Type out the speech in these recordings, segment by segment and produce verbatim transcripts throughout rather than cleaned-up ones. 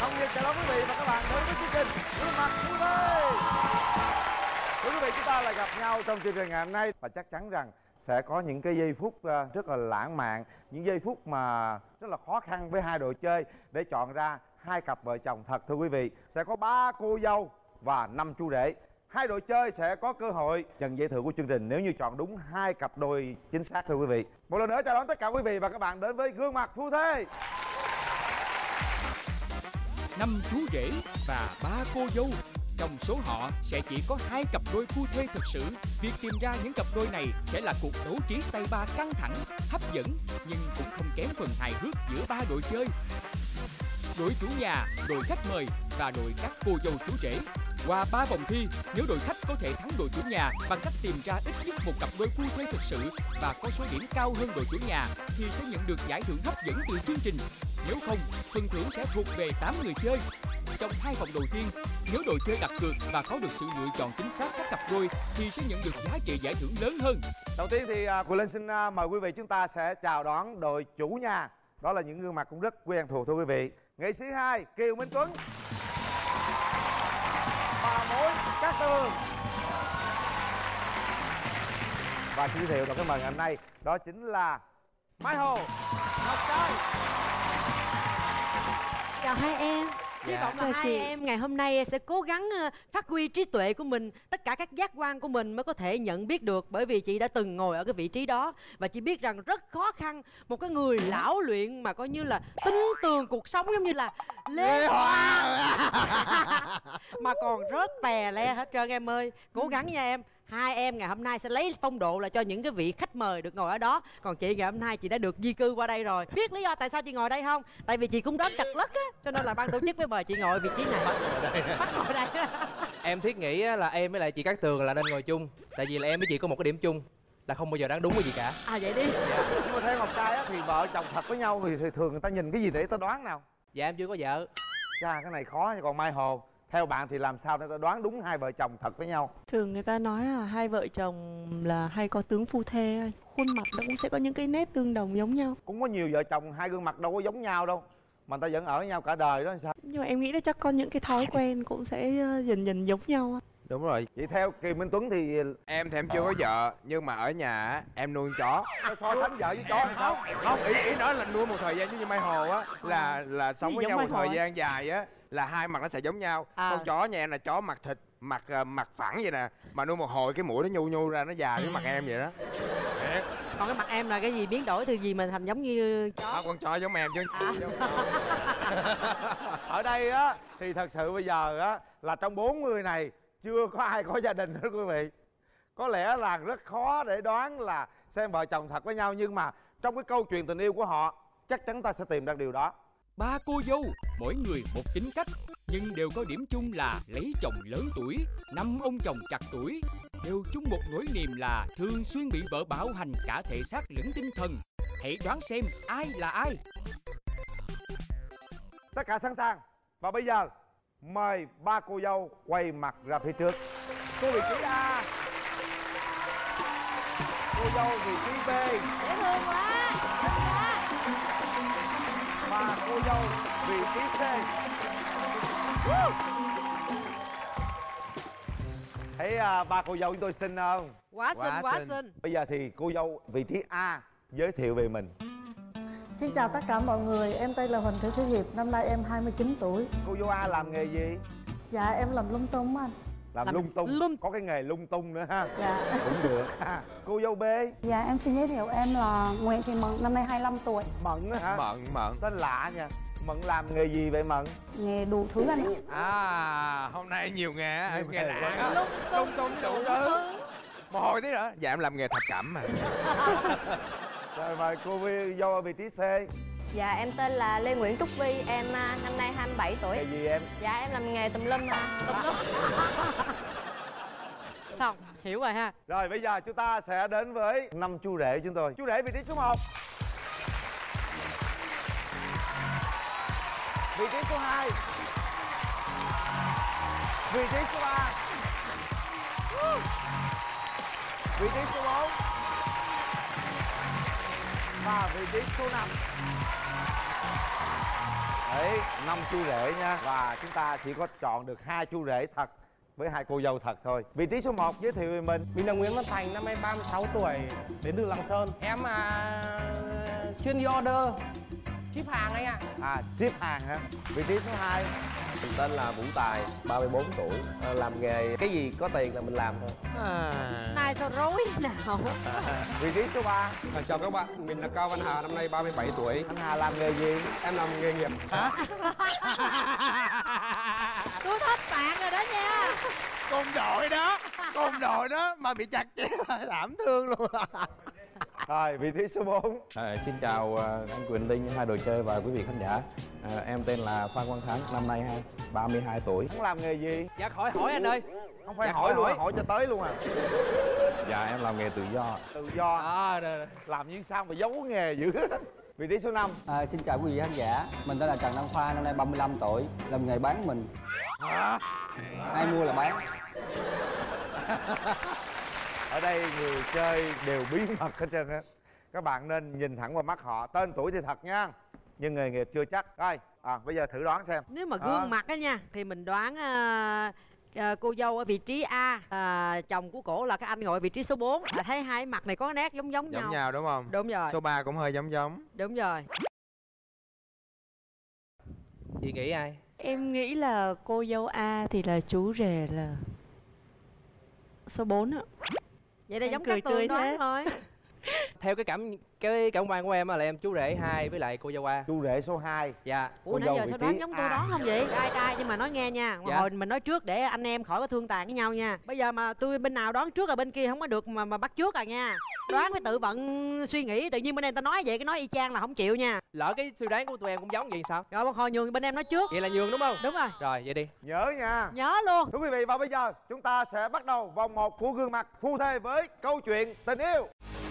Hồng Nhật chào đón quý vị và các bạn đến với chương trình Gương Mặt Phu Thê. Thưa quý vị, chúng ta lại gặp nhau trong chương trình ngày hôm nay và chắc chắn rằng sẽ có những cái giây phút rất là lãng mạn, những giây phút mà rất là khó khăn với hai đội chơi để chọn ra hai cặp vợ chồng thật. Thưa quý vị, sẽ có ba cô dâu và năm chú rể. Hai đội chơi sẽ có cơ hội nhận giải thưởng của chương trình nếu như chọn đúng hai cặp đôi chính xác. Thưa quý vị, một lần nữa chào đón tất cả quý vị và các bạn đến với Gương Mặt Phu Thê. Năm chú rể và ba cô dâu. Trong số họ sẽ chỉ có hai cặp đôi phu thê thật sự. Việc tìm ra những cặp đôi này sẽ là cuộc đấu trí tay ba căng thẳng, hấp dẫn nhưng cũng không kém phần hài hước giữa ba đội chơi. Đội chủ nhà, đội khách mời và đội các cô dâu chú rể. Qua ba vòng thi, nếu đội khách có thể thắng đội chủ nhà bằng cách tìm ra ít nhất một cặp đôi phu thê thực sự và có số điểm cao hơn đội chủ nhà thì sẽ nhận được giải thưởng hấp dẫn từ chương trình. Nếu không, phần thưởng sẽ thuộc về tám người chơi. Trong hai vòng đầu tiên, nếu đội chơi đặt cược và có được sự lựa chọn chính xác các cặp đôi thì sẽ nhận được giá trị giải thưởng lớn hơn. Đầu tiên thì uh, Quyền Linh xin uh, mời quý vị chúng ta sẽ chào đón đội chủ nhà. Đó là những gương mặt cũng rất quen thuộc thưa quý vị. Nghệ sĩ hai Kiều Minh Tuấn, bà mối Cát Tường. Và giới thiệu đội khách mời ngày hôm nay đó chính là Mai Hồ, Ngọc Trai. Chào hai em. Hy vọng là hai em ngày hôm nay sẽ cố gắng phát huy trí tuệ của mình, tất cả các giác quan của mình mới có thể nhận biết được. Bởi vì chị đã từng ngồi ở cái vị trí đó và chị biết rằng rất khó khăn. Một cái người lão luyện mà coi như là tinh tường cuộc sống giống như là Lê Hoàng mà còn rớt tè le hết trơn em ơi. Cố gắng nha em. Hai em ngày hôm nay sẽ lấy phong độ là cho những cái vị khách mời được ngồi ở đó. Còn chị ngày hôm nay chị đã được di cư qua đây rồi. Biết lý do tại sao chị ngồi đây không? Tại vì chị cũng rất trật lất á, cho nên là ban tổ chức mới mời chị ngồi vị trí này. Bắt ngồi đây. Em thiết nghĩ là em với lại chị Cát Tường là nên ngồi chung. Tại vì là em với chị có một cái điểm chung là không bao giờ đoán đúng cái gì cả. À vậy đi. Dạ. Nhưng mà theo Ngọc Trai á, thì vợ chồng thật với nhau thì, thì thường người ta nhìn cái gì để người ta đoán nào? Dạ em chưa có vợ. Chà, cái này khó. Còn Mai Hồ, theo bạn thì làm sao để ta đoán đúng hai vợ chồng thật với nhau? Thường người ta nói là hai vợ chồng là hay có tướng phu thê, khuôn mặt nó cũng sẽ có những cái nét tương đồng giống nhau. Cũng có nhiều vợ chồng hai gương mặt đâu có giống nhau đâu mà người ta vẫn ở với nhau cả đời đó làm sao? Nhưng mà em nghĩ là chắc có những cái thói quen cũng sẽ dần dần giống nhau. Đúng rồi. Vậy theo Kiều Minh Tuấn thì em thì em chưa có vợ nhưng mà ở nhà em nuôi chó. So sánh vợ với chó làm sao? Không, ý ý nói là nuôi một thời gian giống như Mai Hồ á, là là sống với nhau một thời gian dài á là hai mặt nó sẽ giống nhau. À. Con chó nhà em là chó mặt thịt, mặt mặt phẳng vậy nè, mà nuôi một hồi cái mũi nó nhu nhu ra nó dài với mặt em vậy đó. Thiệt. Còn cái mặt em là cái gì biến đổi từ gì mình thành giống như chó? À, con chó giống em chứ. À. Ở đây á thì thật sự bây giờ á là trong bốn người này chưa có ai có gia đình hết quý vị. Có lẽ là rất khó để đoán là xem vợ chồng thật với nhau, nhưng mà trong cái câu chuyện tình yêu của họ chắc chắn ta sẽ tìm ra điều đó. Ba cô dâu, mỗi người một tính cách nhưng đều có điểm chung là lấy chồng lớn tuổi, năm ông chồng chặt tuổi, đều chung một nỗi niềm là thường xuyên bị vợ bạo hành cả thể xác lẫn tinh thần. Hãy đoán xem ai là ai. Tất cả sẵn sàng và bây giờ mời ba cô dâu quay mặt ra phía trước. Cô vị trí A, cô dâu vị trí B. Dễ thương quá. Và cô dâu vị trí C. Thấy uh, ba cô dâu chúng tôi xinh không? Quá xinh, quá xinh. Bây giờ thì cô dâu vị trí A giới thiệu về mình. Xin chào tất cả mọi người, em tên là Huỳnh Thị Thúy Hiệp, năm nay em hai mươi chín tuổi. Cô dâu A làm nghề gì? Dạ em làm lung tung anh. Làm, làm lung tung, lung. Có cái nghề lung tung nữa ha. Dạ. Cũng được ha. Cô dâu B. Dạ em xin giới thiệu em là Nguyễn Thị Mận, năm nay hai mươi lăm tuổi. Mận á hả? Mận, Mận. Tên lạ nha. Mận làm nghề gì vậy Mận? Nghề đủ thứ anh. À, hôm nay nhiều nghề á, em nghe lạ. Lung tung, tung đủ thứ. Một hồi tí nữa. Dạ em làm nghề thập cẩm mà. Rồi mời cô dâu ở vị trí C. Dạ em tên là Lê Nguyễn Trúc Vi, em năm nay hai mươi bảy tuổi. Nghề gì em? Dạ em làm nghề tùm lum mà. Tùm lum. Xong, hiểu rồi ha. Rồi bây giờ chúng ta sẽ đến với năm chú rể chúng tôi. Chú rể vị trí số một. Vị trí số hai. Vị trí số ba. Vị trí số bốn. và vị trí số năm. Đấy, năm chú rể nha. Và chúng ta chỉ có chọn được hai chú rể thật với hai cô dâu thật thôi. Vị trí số một giới thiệu về mình. Mình là Nguyễn Văn Thành, năm nay ba mươi sáu tuổi, đến từ Lạng Sơn. Em à, chuyên đi order, ship hàng anh ạ. À, ship hàng hả? Vị trí số hai. Mình tên là Vũ Tài, ba mươi bốn tuổi, à, làm nghề cái gì có tiền là mình làm thôi. À. Này sao rối nào. À, vị trí số ba. À, chào các bạn, mình là Cao Văn Hà, năm nay ba mươi bảy tuổi. Anh Hà làm nghề gì? Em làm nghề nghiệp. Hả? Tôi thích bạn rồi đó nha. Cùng đội đó, cùng đội đó mà bị chặt chém đảm thương luôn. Rồi, vị trí số bốn. À, xin chào anh Quyền Linh, hai đội chơi và quý vị khán giả. À, em tên là Phan Quang Thắng, năm nay ba mươi hai tuổi. Hắn làm nghề gì? Dạ hỏi hỏi anh ơi. Không phải dạ, hỏi, hỏi luôn, hỏi. hỏi cho tới luôn à. Dạ em làm nghề tự do. Tự do. À, rồi, rồi. Làm như sao mà giấu nghề dữ. Vị trí số năm. À, xin chào quý vị khán giả, mình tên là Trần Đăng Khoa, năm nay ba mươi lăm tuổi, làm nghề bán mình. Hả? Ai mua là bán. Ở đây người chơi đều bí mật hết trơn á. Các bạn nên nhìn thẳng vào mắt họ. Tên tuổi thì thật nha, nhưng nghề nghiệp chưa chắc. Rồi, à, bây giờ thử đoán xem. Nếu mà gương à. mặt á nha, thì mình đoán uh, uh, cô dâu ở vị trí A, uh, chồng của cổ là cái anh ngồi ở vị trí số bốn. À, thấy hai mặt này có nét giống giống nhau. Giống nhau đúng không? Đúng rồi. Số ba cũng hơi giống giống. Đúng rồi. Chị nghĩ ai? Em nghĩ là cô dâu A thì là chú rể là số bốn ạ. Vậy là giống Cát Tường đoán thôi. Theo cái cảm cái cảm quan của em là em chú rể hai với lại cô dâu A. Chú rể số hai. Dạ. Ủa nãy giờ sao đoán giống tôi đoán không vậy? Trai trai nhưng mà nói nghe nha. Dạ. Hồi mình nói trước để anh em khỏi có thương tàn với nhau nha. Bây giờ mà tôi bên nào đoán trước là bên kia không có được mà mà bắt trước à nha. Đoán phải tự vận suy nghĩ, tự nhiên bên em ta nói vậy cái nói y chang là không chịu nha. Lỡ cái suy đoán của tụi em cũng giống vậy sao? Rồi hồi nhường bên em nói trước. Vậy là nhường đúng không? Đúng rồi. Rồi vậy đi. Nhớ nha. Nhớ luôn. Thưa quý vị, và bây giờ chúng ta sẽ bắt đầu vòng một của gương mặt phu thê với câu chuyện tình yêu.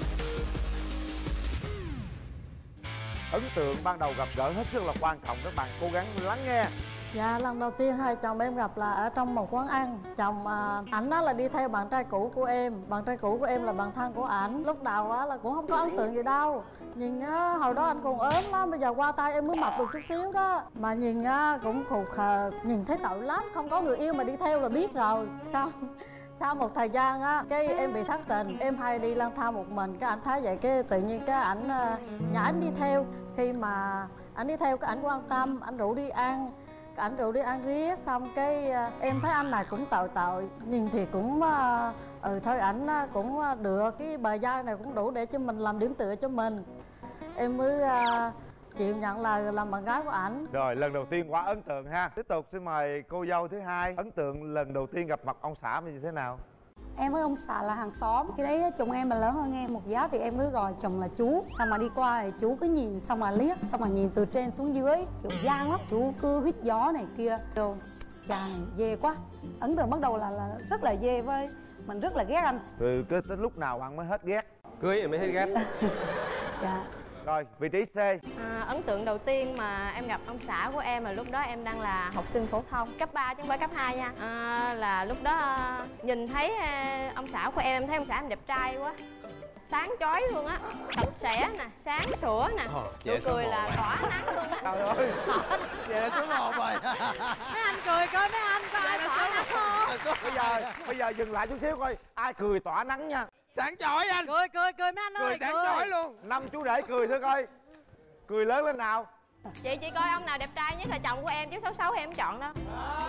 Ấn tượng ban đầu gặp gỡ hết sức là quan trọng, các bạn cố gắng lắng nghe. Dạ, lần đầu tiên hai chồng em gặp là ở trong một quán ăn. Chồng à, ảnh đó là đi theo bạn trai cũ của em. Bạn trai cũ của em là bạn thân của ảnh. Lúc đầu á là cũng không có ấn tượng gì đâu. Nhìn á, hồi đó anh còn ốm lắm, bây giờ qua tay em mới mập được chút xíu đó. Mà nhìn á, cũng khục khờ, nhìn thấy tội lắm. Không có người yêu mà đi theo là biết rồi. Xong sau một thời gian á, cái em bị thất tình. Em hay đi lang thang một mình, cái ảnh thấy vậy cái tự nhiên cái ảnh nhả ảnh đi theo. Khi mà ảnh đi theo cái ảnh quan tâm, ảnh rủ đi ăn, ảnh rủ đi ăn riết. Xong cái em thấy anh này cũng tội tội, nhìn thì cũng ừ thôi ảnh cũng được, cái bờ vai này cũng đủ để cho mình làm điểm tựa cho mình. Em mới uh, chịu nhận lời làm bạn gái của ảnh. Rồi, lần đầu tiên quá ấn tượng ha. Tiếp tục xin mời cô dâu thứ hai. Ấn tượng lần đầu tiên gặp mặt ông xã như thế nào? Em với ông xã là hàng xóm. Khi đấy chồng em là lớn hơn em một giá thì em cứ gọi chồng là chú. Xong mà đi qua thì chú cứ nhìn, xong mà liếc, xong mà nhìn từ trên xuống dưới, kiểu gian lắm. Chú cứ hít gió này kia. Đồ, cha này dê quá. Ấn tượng bắt đầu là, là rất là dê với mình, rất là ghét anh. Từ cái tới lúc nào anh mới hết ghét? Cưới thì mới hết ghét. Dạ. Rồi, vị trí C. À, ấn tượng đầu tiên mà em gặp ông xã của em là lúc đó em đang là học sinh phổ thông cấp ba chứ không phải cấp hai nha. À, là lúc đó nhìn thấy ông xã của em, em thấy ông xã em đẹp trai quá, sáng chói luôn á, sạch sẽ nè, sáng sủa nè, nụ cười là tỏa nắng luôn á. Trời ơi, vậy là số một rồi. Mấy anh cười coi, mấy anh coi ai tỏa nắng không? Bây giờ, bây giờ dừng lại chút xíu coi ai cười tỏa nắng nha. Sáng chói anh. Cười cười cười mấy anh ơi, cười sáng chói luôn. Năm chú rể cười thử coi. Cười lớn lên nào. Chị chị coi ông nào đẹp trai nhất là chồng của em, chứ xấu xấu em không chọn đâu.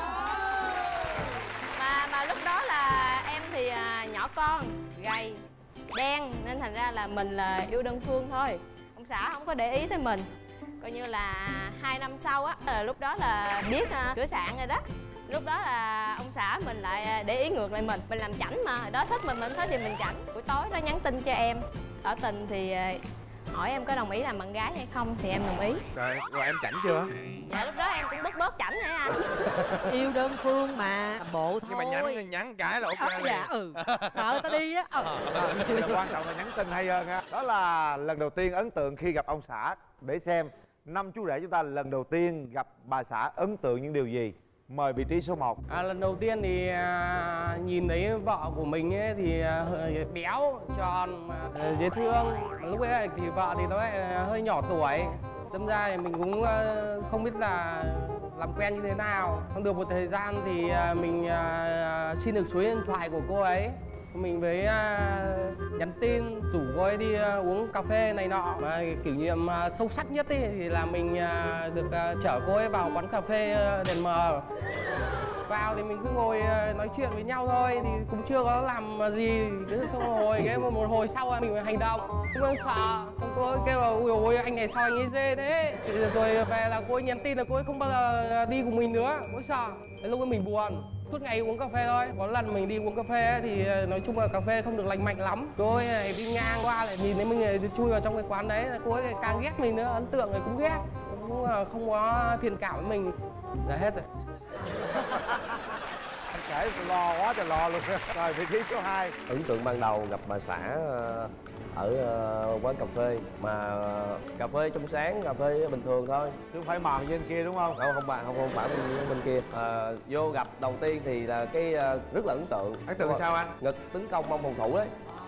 Mà mà lúc đó là em thì à, nhỏ con, gầy, đen nên thành ra là mình là yêu đơn phương thôi. Ông xã không có để ý tới mình. Coi như là hai năm sau á, là lúc đó là biết à, sửa soạn rồi đó. Lúc đó là ông xã mình lại để ý ngược lại mình. Mình làm chảnh mà, đó thích mình, mình thích thì mình chảnh. Buổi tối đó nhắn tin cho em, tỏ tình thì hỏi em có đồng ý làm bạn gái hay không thì em đồng ý. Rồi, rồi em chảnh chưa? Dạ lúc đó em cũng bớt bớt chảnh hả anh? Yêu đơn phương mà, bộ thôi. Nhưng mà nhắn nhắn cái là ok. À, dạ ừ, sợ người ta đi á. Ờ. À, là quan trọng là nhắn tin hay hơn ha. Đó là lần đầu tiên ấn tượng khi gặp ông xã. Để xem năm chú rể chúng ta lần đầu tiên gặp bà xã ấn tượng những điều gì. Mời vị trí số một. À, lần đầu tiên thì à, nhìn thấy vợ của mình ấy thì à, hơi béo, tròn, à, dễ thương. Lúc ấy thì vợ thì nó lại hơi nhỏ tuổi. Đâm ra thì mình cũng à, không biết là làm quen như thế nào. Không được một thời gian thì à, mình à, xin được số điện thoại của cô ấy. Mình với uh, nhắn tin rủ cô ấy đi uh, uống cà phê này nọ. Mà kỷ niệm uh, sâu sắc nhất ý, thì là mình uh, được uh, chở cô ấy vào quán cà phê uh, đèn mờ. Vào thì mình cứ ngồi uh, nói chuyện với nhau thôi, thì cũng chưa có làm uh, gì. Cứ hồi cái một, một hồi sau mình hành động, cũng không sợ. Còn cô ấy kêu là ui ôi anh này sao anh ấy dê thế. Rồi về là cô ấy nhắn tin là cô ấy không bao giờ đi cùng mình nữa, cô ấy sợ. Đến lúc ấy mình buồn. Suốt ngày uống cà phê thôi. Có lần mình đi uống cà phê ấy, thì nói chung là cà phê không được lành mạnh lắm. Cô ấy này đi ngang qua lại nhìn thấy mình này, chui vào trong cái quán đấy, cô ấy càng ghét mình nữa, ấn tượng rồi cũng ghét, cũng không có thiện cảm với mình. Đã hết rồi. Anh kể lo quá trời lo luôn. Rồi vị trí số hai. Ấn tượng ban đầu gặp bà xã ở quán cà phê, mà cà phê trong sáng, cà phê bình thường thôi, chứ không phải màu như bên kia đúng không? Không, không bạn không không phải bên, bên kia. À, vô gặp đầu tiên thì là cái rất là ấn tượng. Ấn tượng sao anh? Ngực tấn công mông phòng thủ đấy.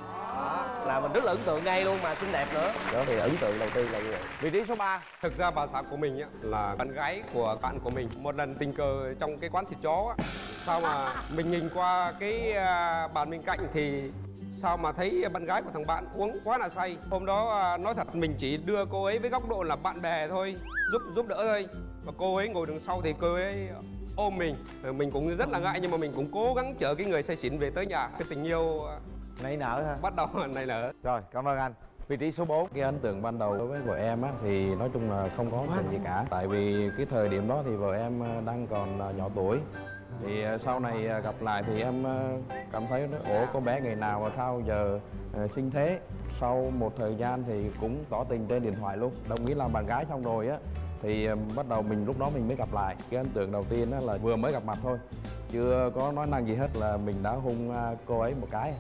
Đó, là mình rất là ấn tượng ngay luôn, mà xinh đẹp nữa. Đó thì ấn tượng đầu tiên là như vậy. Vị trí số ba. Thực ra bà xã của mình á, là bạn gái của bạn của mình. Một lần tình cờ trong cái quán thịt chó á, sao mà mình nhìn qua cái bàn bên cạnh thì sao mà thấy bạn gái của thằng bạn uống quá là say. Hôm đó nói thật mình chỉ đưa cô ấy với góc độ là bạn bè thôi, giúp giúp đỡ thôi. Và cô ấy ngồi đằng sau thì cô ấy ôm mình. Mình cũng rất là ngại nhưng mà mình cũng cố gắng chở cái người say xỉn về tới nhà. Cái tình yêu nảy nở ha. Bắt đầu nảy nở. Rồi, cảm ơn anh. Vị trí số bốn. Cái ấn tượng ban đầu đối với vợ em á thì nói chung là không có chuyện gì cả. Tại vì cái thời điểm đó thì vợ em đang còn nhỏ tuổi. Thì sau này gặp lại thì em cảm thấy ủa con bé ngày nào mà sao giờ sinh thế. Sau một thời gian thì cũng tỏ tình trên điện thoại luôn, đồng ý làm bạn gái xong rồi á thì bắt đầu mình lúc đó mình mới gặp lại. Cái ấn tượng đầu tiên đó là vừa mới gặp mặt thôi, chưa có nói năng gì hết là mình đã hung cô ấy một cái.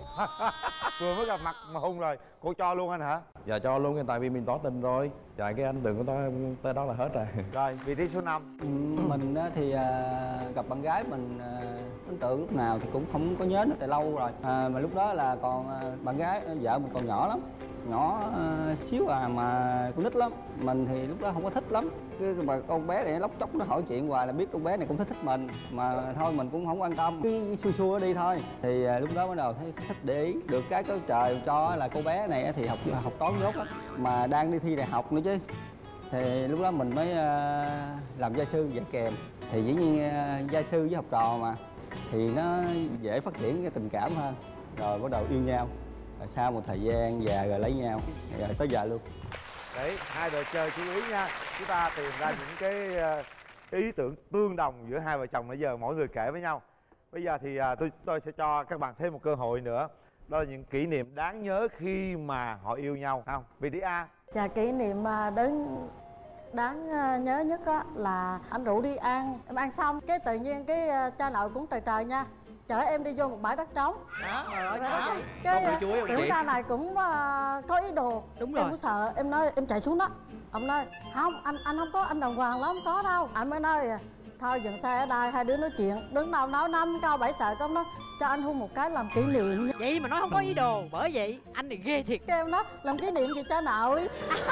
Vừa mới gặp mặt mà hung rồi, cô cho luôn anh hả? Dạ cho luôn, tại vì mình tỏ tình rồi. Chạy cái ấn tượng của tôi tới đó là hết rồi. Rồi, vị trí số năm. Ừ, mình thì uh, gặp bạn gái mình uh, ấn tượng lúc nào thì cũng không có nhớ nó từ lâu rồi. À, mà lúc đó là còn uh, bạn gái vợ mình còn nhỏ lắm, nhỏ uh, xíu à mà con nít lắm. Mình thì lúc đó không có thích lắm. Cái mà con bé này nó lóc chóc nó hỏi chuyện hoài là biết con bé này cũng thích thích mình, mà thôi mình cũng không quan tâm, cứ xua xua đi thôi. Thì uh, lúc đó bắt đầu thấy thích để ý. Được cái có trời cho là cô bé này thì học học toán dốt lắm, mà đang đi thi đại học nữa chứ. Thì lúc đó mình mới uh, làm gia sư dạy kèm. Thì dĩ nhiên uh, gia sư với học trò mà thì nó dễ phát triển cái tình cảm hơn. Rồi bắt đầu yêu nhau. Rồi sau một thời gian già rồi lấy nhau, rồi tới giờ luôn. Đấy, hai đội chơi chú ý nha. Chúng ta tìm ra những cái uh, ý tưởng tương đồng giữa hai vợ chồng nãy giờ mỗi người kể với nhau. Bây giờ thì uh, tôi tôi sẽ cho các bạn thêm một cơ hội nữa. Đó là những kỷ niệm đáng nhớ khi mà họ yêu nhau, không? Vị trí A. Dạ, kỷ niệm đáng đáng nhớ nhất á là anh rủ đi ăn, em ăn xong cái tự nhiên cái cha nội cũng trời trời nha, chở em đi vô một bãi đất trống. Đó, rồi đó. Cái tiểu ca này cũng uh, có ý đồ. Đúng rồi. Em cũng sợ, em nói em chạy xuống đó. Ông nói không, anh anh không có, anh đàng hoàng lắm, không có đâu. Anh mới nói thôi dừng xe ở đây, hai đứa nói chuyện. Đứng đầu nói năm câu bảy sợ, công nói cho anh hôn một cái làm kỷ niệm. Vậy mà nói không có ý đồ, bởi vậy anh thì ghê thiệt. Cái em nói làm kỷ niệm gì cha nội.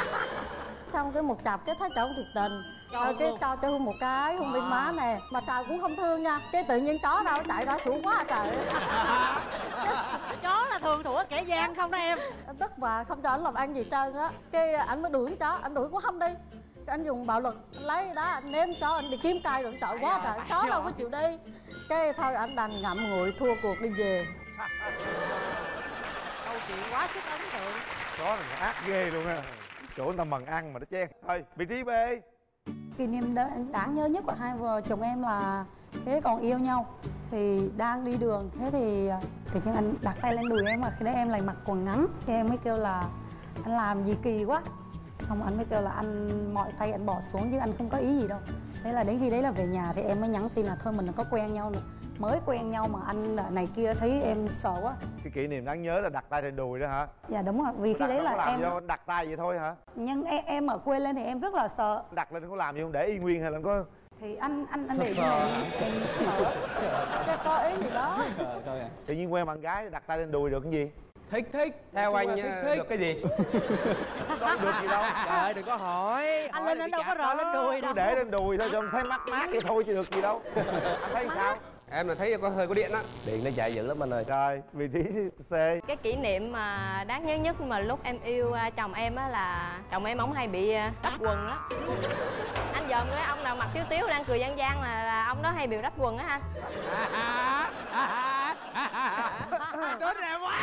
Xong cái một chập cái thấy chồng thiệt tình. Rồi cái cho cho hôn một cái, hôn bên má nè. Mà trời cũng không thương nha. Cái tự nhiên chó đâu chạy ra sủa quá trời. Chó là thường thủ kẻ gian không đó em. Tức và không cho anh làm ăn gì trơn á. Cái anh mới đuổi con chó, anh đuổi cũng không đi. Anh dùng bạo lực, anh lấy đó, anh ném chó, anh đi kiếm cây rồi anh chọi quá trời. Chó đâu có chịu đi. Cái thôi anh đành ngậm ngùi thua cuộc đi về. Câu chuyện quá sức ấn tượng. Chó này ác ghê luôn ha. Chỗ người ta mần ăn mà nó chen. Thôi, vị trí B. Kỷ niệm đáng nhớ nhất của hai vợ chồng em là thế còn yêu nhau thì đang đi đường, thế thì tự nhiên anh đặt tay lên đùi em, mà khi đấy em lại mặc quần ngắn, thì em mới kêu là anh làm gì kỳ quá. Xong anh mới kêu là anh mọi tay anh bỏ xuống chứ anh không có ý gì đâu. Thế là đến khi đấy là về nhà thì em mới nhắn tin là thôi mình có quen nhau nữa, mới quen nhau mà anh này kia thấy em sợ quá. Cái kỷ niệm đáng nhớ là đặt tay trên đùi đó hả? Dạ đúng rồi, vì khi đấy là em vô, đặt tay vậy thôi hả? Nhưng em, em ở quê lên thì em rất là sợ. Đặt lên có làm gì không, để y nguyên hay là có? Thì anh anh anh để cái này em sợ Chắc có ý gì đó. Tự nhiên quen bạn gái đặt tay lên đùi được cái gì? Thích thích. Theo anh thích, thích. Được cái gì? Có được gì đâu. Trời ơi đừng có hỏi. Anh lên anh đâu có rờ lên đùi đâu. Cứ để lên đùi thôi cho em thấy mát mát vậy thôi chứ được gì đâu. Anh thấy sao? Em là thấy có hơi có điện á. Điện nó chạy dữ lắm anh ơi. Rồi, vị trí C. Cái kỷ niệm mà đáng nhớ nhất mà lúc em yêu chồng em á là chồng em ổng hay bị rách quần á. Anh dòm cái ông nào mặc tiếu tiếu đang cười gian gian là, là ông đó hay bị rách quần á anh. Đến em quá.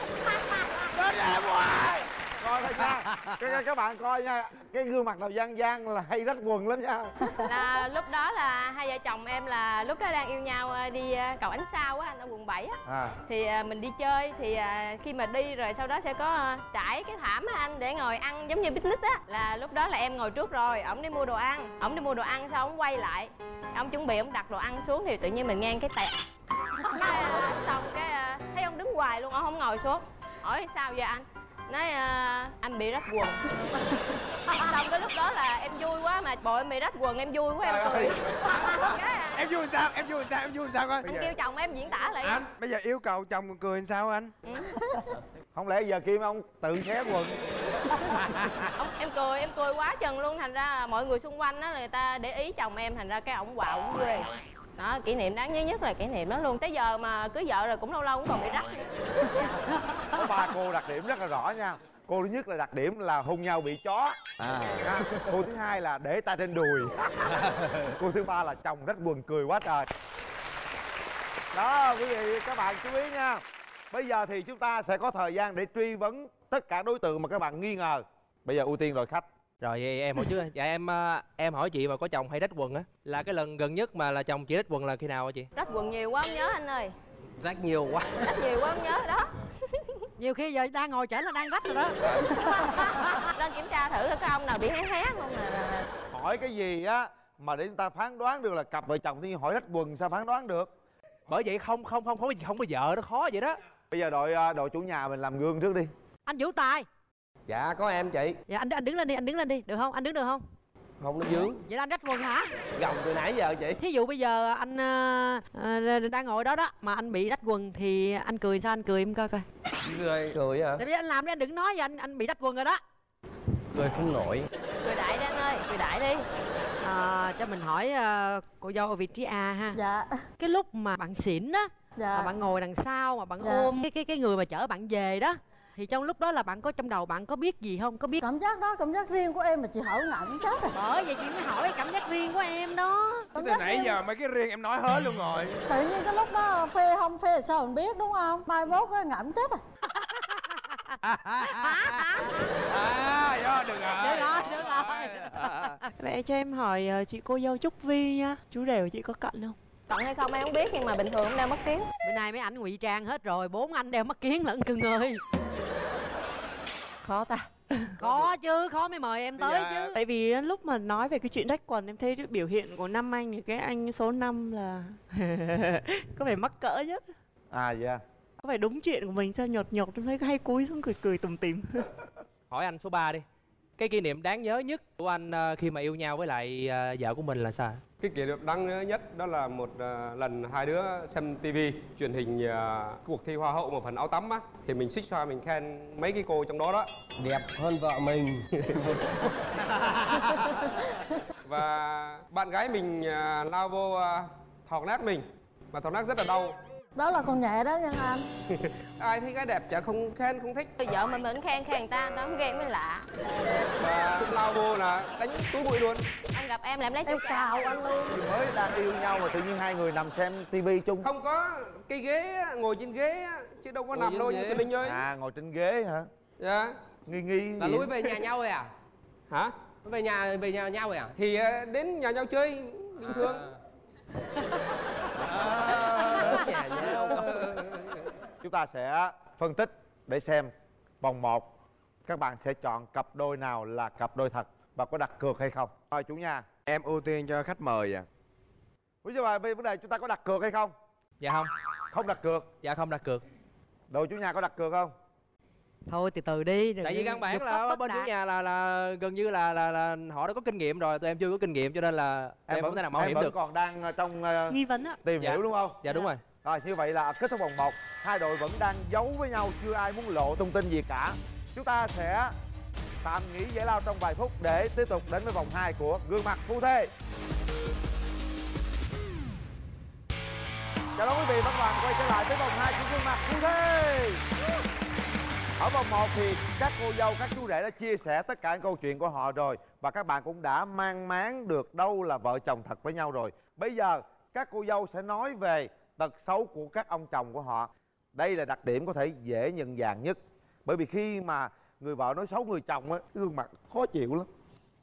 Đến em quá. Coi coi sao. Các, các bạn coi nha, cái gương mặt nào gian gian là hay rách quần lắm nha. Là lúc đó là hai vợ chồng em là lúc đó đang yêu nhau đi cầu ánh sao á anh, ở quận bảy á. À. Thì mình đi chơi thì khi mà đi rồi sau đó sẽ có trải cái thảm á anh để ngồi ăn giống như picnic á. Là lúc đó là em ngồi trước rồi, ổng đi mua đồ ăn. Ổng đi mua đồ ăn xong ổng quay lại. Ông chuẩn bị ổng đặt đồ ăn xuống thì tự nhiên mình nghe cái tẹt. Cái xong cái thấy ông đứng hoài luôn, ông không ngồi xuống. Hỏi sao vậy anh? Nói uh, anh bị rách quần. Xong cái lúc đó là em vui quá mà bộ em bị rách quần em vui quá em cười. Cái, uh... Em vui sao? Em vui sao? Em vui sao coi? Anh kêu chồng em diễn tả lại. Anh bây giờ yêu cầu chồng còn cười làm sao anh? Ừ. Không lẽ giờ Kim ông tự xé quần? Ông, em cười em cười quá chừng luôn, thành ra là mọi người xung quanh á người ta để ý chồng em, thành ra cái ổng quạo ổng ghê. Đó, kỷ niệm đáng nhớ nhất là kỷ niệm đó luôn. Tới giờ mà cưới vợ rồi cũng lâu lâu cũng còn bị rách. Có ba cô đặc điểm rất là rõ nha. Cô thứ nhất là đặc điểm là hôn nhau bị chó. À. Cô thứ hai là để tay trên đùi. Cô thứ ba là chồng rách quần cười quá trời. Đó quý vị các bạn chú ý nha. Bây giờ thì chúng ta sẽ có thời gian để truy vấn tất cả đối tượng mà các bạn nghi ngờ. Bây giờ ưu tiên đội khách. Rồi vậy em hỏi trước. Dạ em em hỏi chị mà có chồng hay rách quần á, là cái lần gần nhất mà là chồng chị rách quần là khi nào hả chị? Rách quần nhiều quá không nhớ anh ơi. Rách nhiều quá. Rách nhiều quá không nhớ đó. Nhiều khi giờ đang ngồi chảy là đang rách rồi đó. Lên kiểm tra thử có ông nào bị hé hé không là... Hỏi cái gì á mà để chúng ta phán đoán được là cặp vợ chồng thì hỏi rách quần sao phán đoán được? Bởi vậy không không không không không có vợ nó khó vậy đó. Bây giờ đội đội chủ nhà mình làm gương trước đi. Anh Vũ Tài. Dạ có em chị. Dạ anh anh đứng lên đi, anh đứng lên đi, được không? Anh đứng được không? Không, nó vướng. Vậy là anh rách quần hả? Gồng từ nãy giờ chị. Thí dụ bây giờ anh uh, đang ngồi đó đó mà anh bị rách quần thì anh cười sao? Anh cười em coi coi. Cười cười hả? Tại vì anh làm đi, anh đừng nói vậy, anh anh bị rách quần rồi đó. Cười không nổi. Cười đại đi anh ơi, cười đại đi. À, cho mình hỏi uh, cô dâu ở vị trí A ha. Dạ. Cái lúc mà bạn xỉn á, dạ. mà bạn ngồi đằng sau mà bạn dạ. ôm cái cái cái người mà chở bạn về đó, thì trong lúc đó là bạn có trong đầu bạn có biết gì không? Có biết cảm giác đó, cảm giác riêng của em mà chị hỏi ngậm chết rồi. Bởi vậy chị mới hỏi cảm giác riêng của em đó. Từ nãy riêng... giờ mấy cái riêng em nói hết luôn rồi. Tự nhiên cái lúc đó phê không phê sao mình biết đúng không? Mai mốt ngậm chết rồi. À, do, được rồi. Được rồi, được rồi. Mẹ cho em hỏi chị cô dâu Trúc Vi nha. Chú rể của chị có cận không? Cận hay không em không biết nhưng mà bình thường không đeo mắt kiếng. Bữa nay mấy ảnh ngụy trang hết rồi, bốn anh đeo mắt kiếng lẫn cưng ơi. Khó ta. Khó chứ, khó mới mời em tới dạ. chứ. Tại vì lúc mà nói về cái chuyện rách quần em thấy biểu hiện của năm anh thì cái anh số năm là có vẻ mắc cỡ nhất. À dạ yeah. Có phải đúng chuyện của mình sao nhột nhột em thấy hay cúi xuống cười cười tùm tìm. Hỏi anh số ba đi. Cái kỷ niệm đáng nhớ nhất của anh khi mà yêu nhau với lại vợ của mình là sao? Cái kỷ niệm đáng nhớ nhất đó là một uh, lần hai đứa xem tivi truyền hình uh, cuộc thi hoa hậu một phần áo tắm á, thì mình xích xoa mình khen mấy cái cô trong đó đó đẹp hơn vợ mình. Và bạn gái mình uh, lao vô uh, thọc nát mình, mà thọc nát rất là đau. Đó là con nhẹ đó nha anh. Ai thấy gái đẹp chả không khen không thích. Vợ mình mình khen khen người ta, người ta không ghen mới lạ. Và lao vô là đánh túi bụi luôn. Anh gặp em là em lấy em cào anh luôn. Mới đang yêu nhau mà tự nhiên hai người nằm xem tivi chung. Không có cái ghế ngồi trên ghế chứ đâu có ngồi nằm đâu như cái Linh ơi. À ngồi trên ghế hả? Dạ. Nghi nghi. Là lui về nhà nhau rồi à? Hả? Về nhà về nhà nhau rồi à? Thì đến nhà nhau chơi bình à. thường. Nhà nhau. Chúng ta sẽ phân tích để xem vòng một các bạn sẽ chọn cặp đôi nào là cặp đôi thật và có đặt cược hay không. Rồi chủ nhà. Em ưu tiên cho khách mời à. Bây giờ về vấn đề chúng ta có đặt cược hay không? Dạ không. Không đặt cược. Dạ không đặt cược. Đội chủ nhà có đặt cược không? Thôi từ từ đi. Tại vì căn bản là bên chủ nhà là là gần như là là là họ đã có kinh nghiệm rồi, tụi em chưa có kinh nghiệm cho nên là em, em không thể nào mạo hiểm được. Em vẫn còn đang trong uh, nghi vấn ạ. Tìm dạ. hiểu đúng không? Dạ đúng rồi. Rồi như vậy là kết thúc vòng một, hai đội vẫn đang giấu với nhau, chưa ai muốn lộ thông tin gì cả. Chúng ta sẽ tạm nghỉ giải lao trong vài phút để tiếp tục đến với vòng hai của gương mặt phu thê. Chào đón quý vị và các bạn quay trở lại với vòng hai của gương mặt phu thê. Ở vòng một thì các cô dâu, các chú rể đã chia sẻ tất cả những câu chuyện của họ rồi, và các bạn cũng đã mang máng được đâu là vợ chồng thật với nhau rồi. Bây giờ các cô dâu sẽ nói về tật xấu của các ông chồng của họ. Đây là đặc điểm có thể dễ nhận dạng nhất, bởi vì khi mà người vợ nói xấu người chồng á, gương mặt khó chịu lắm.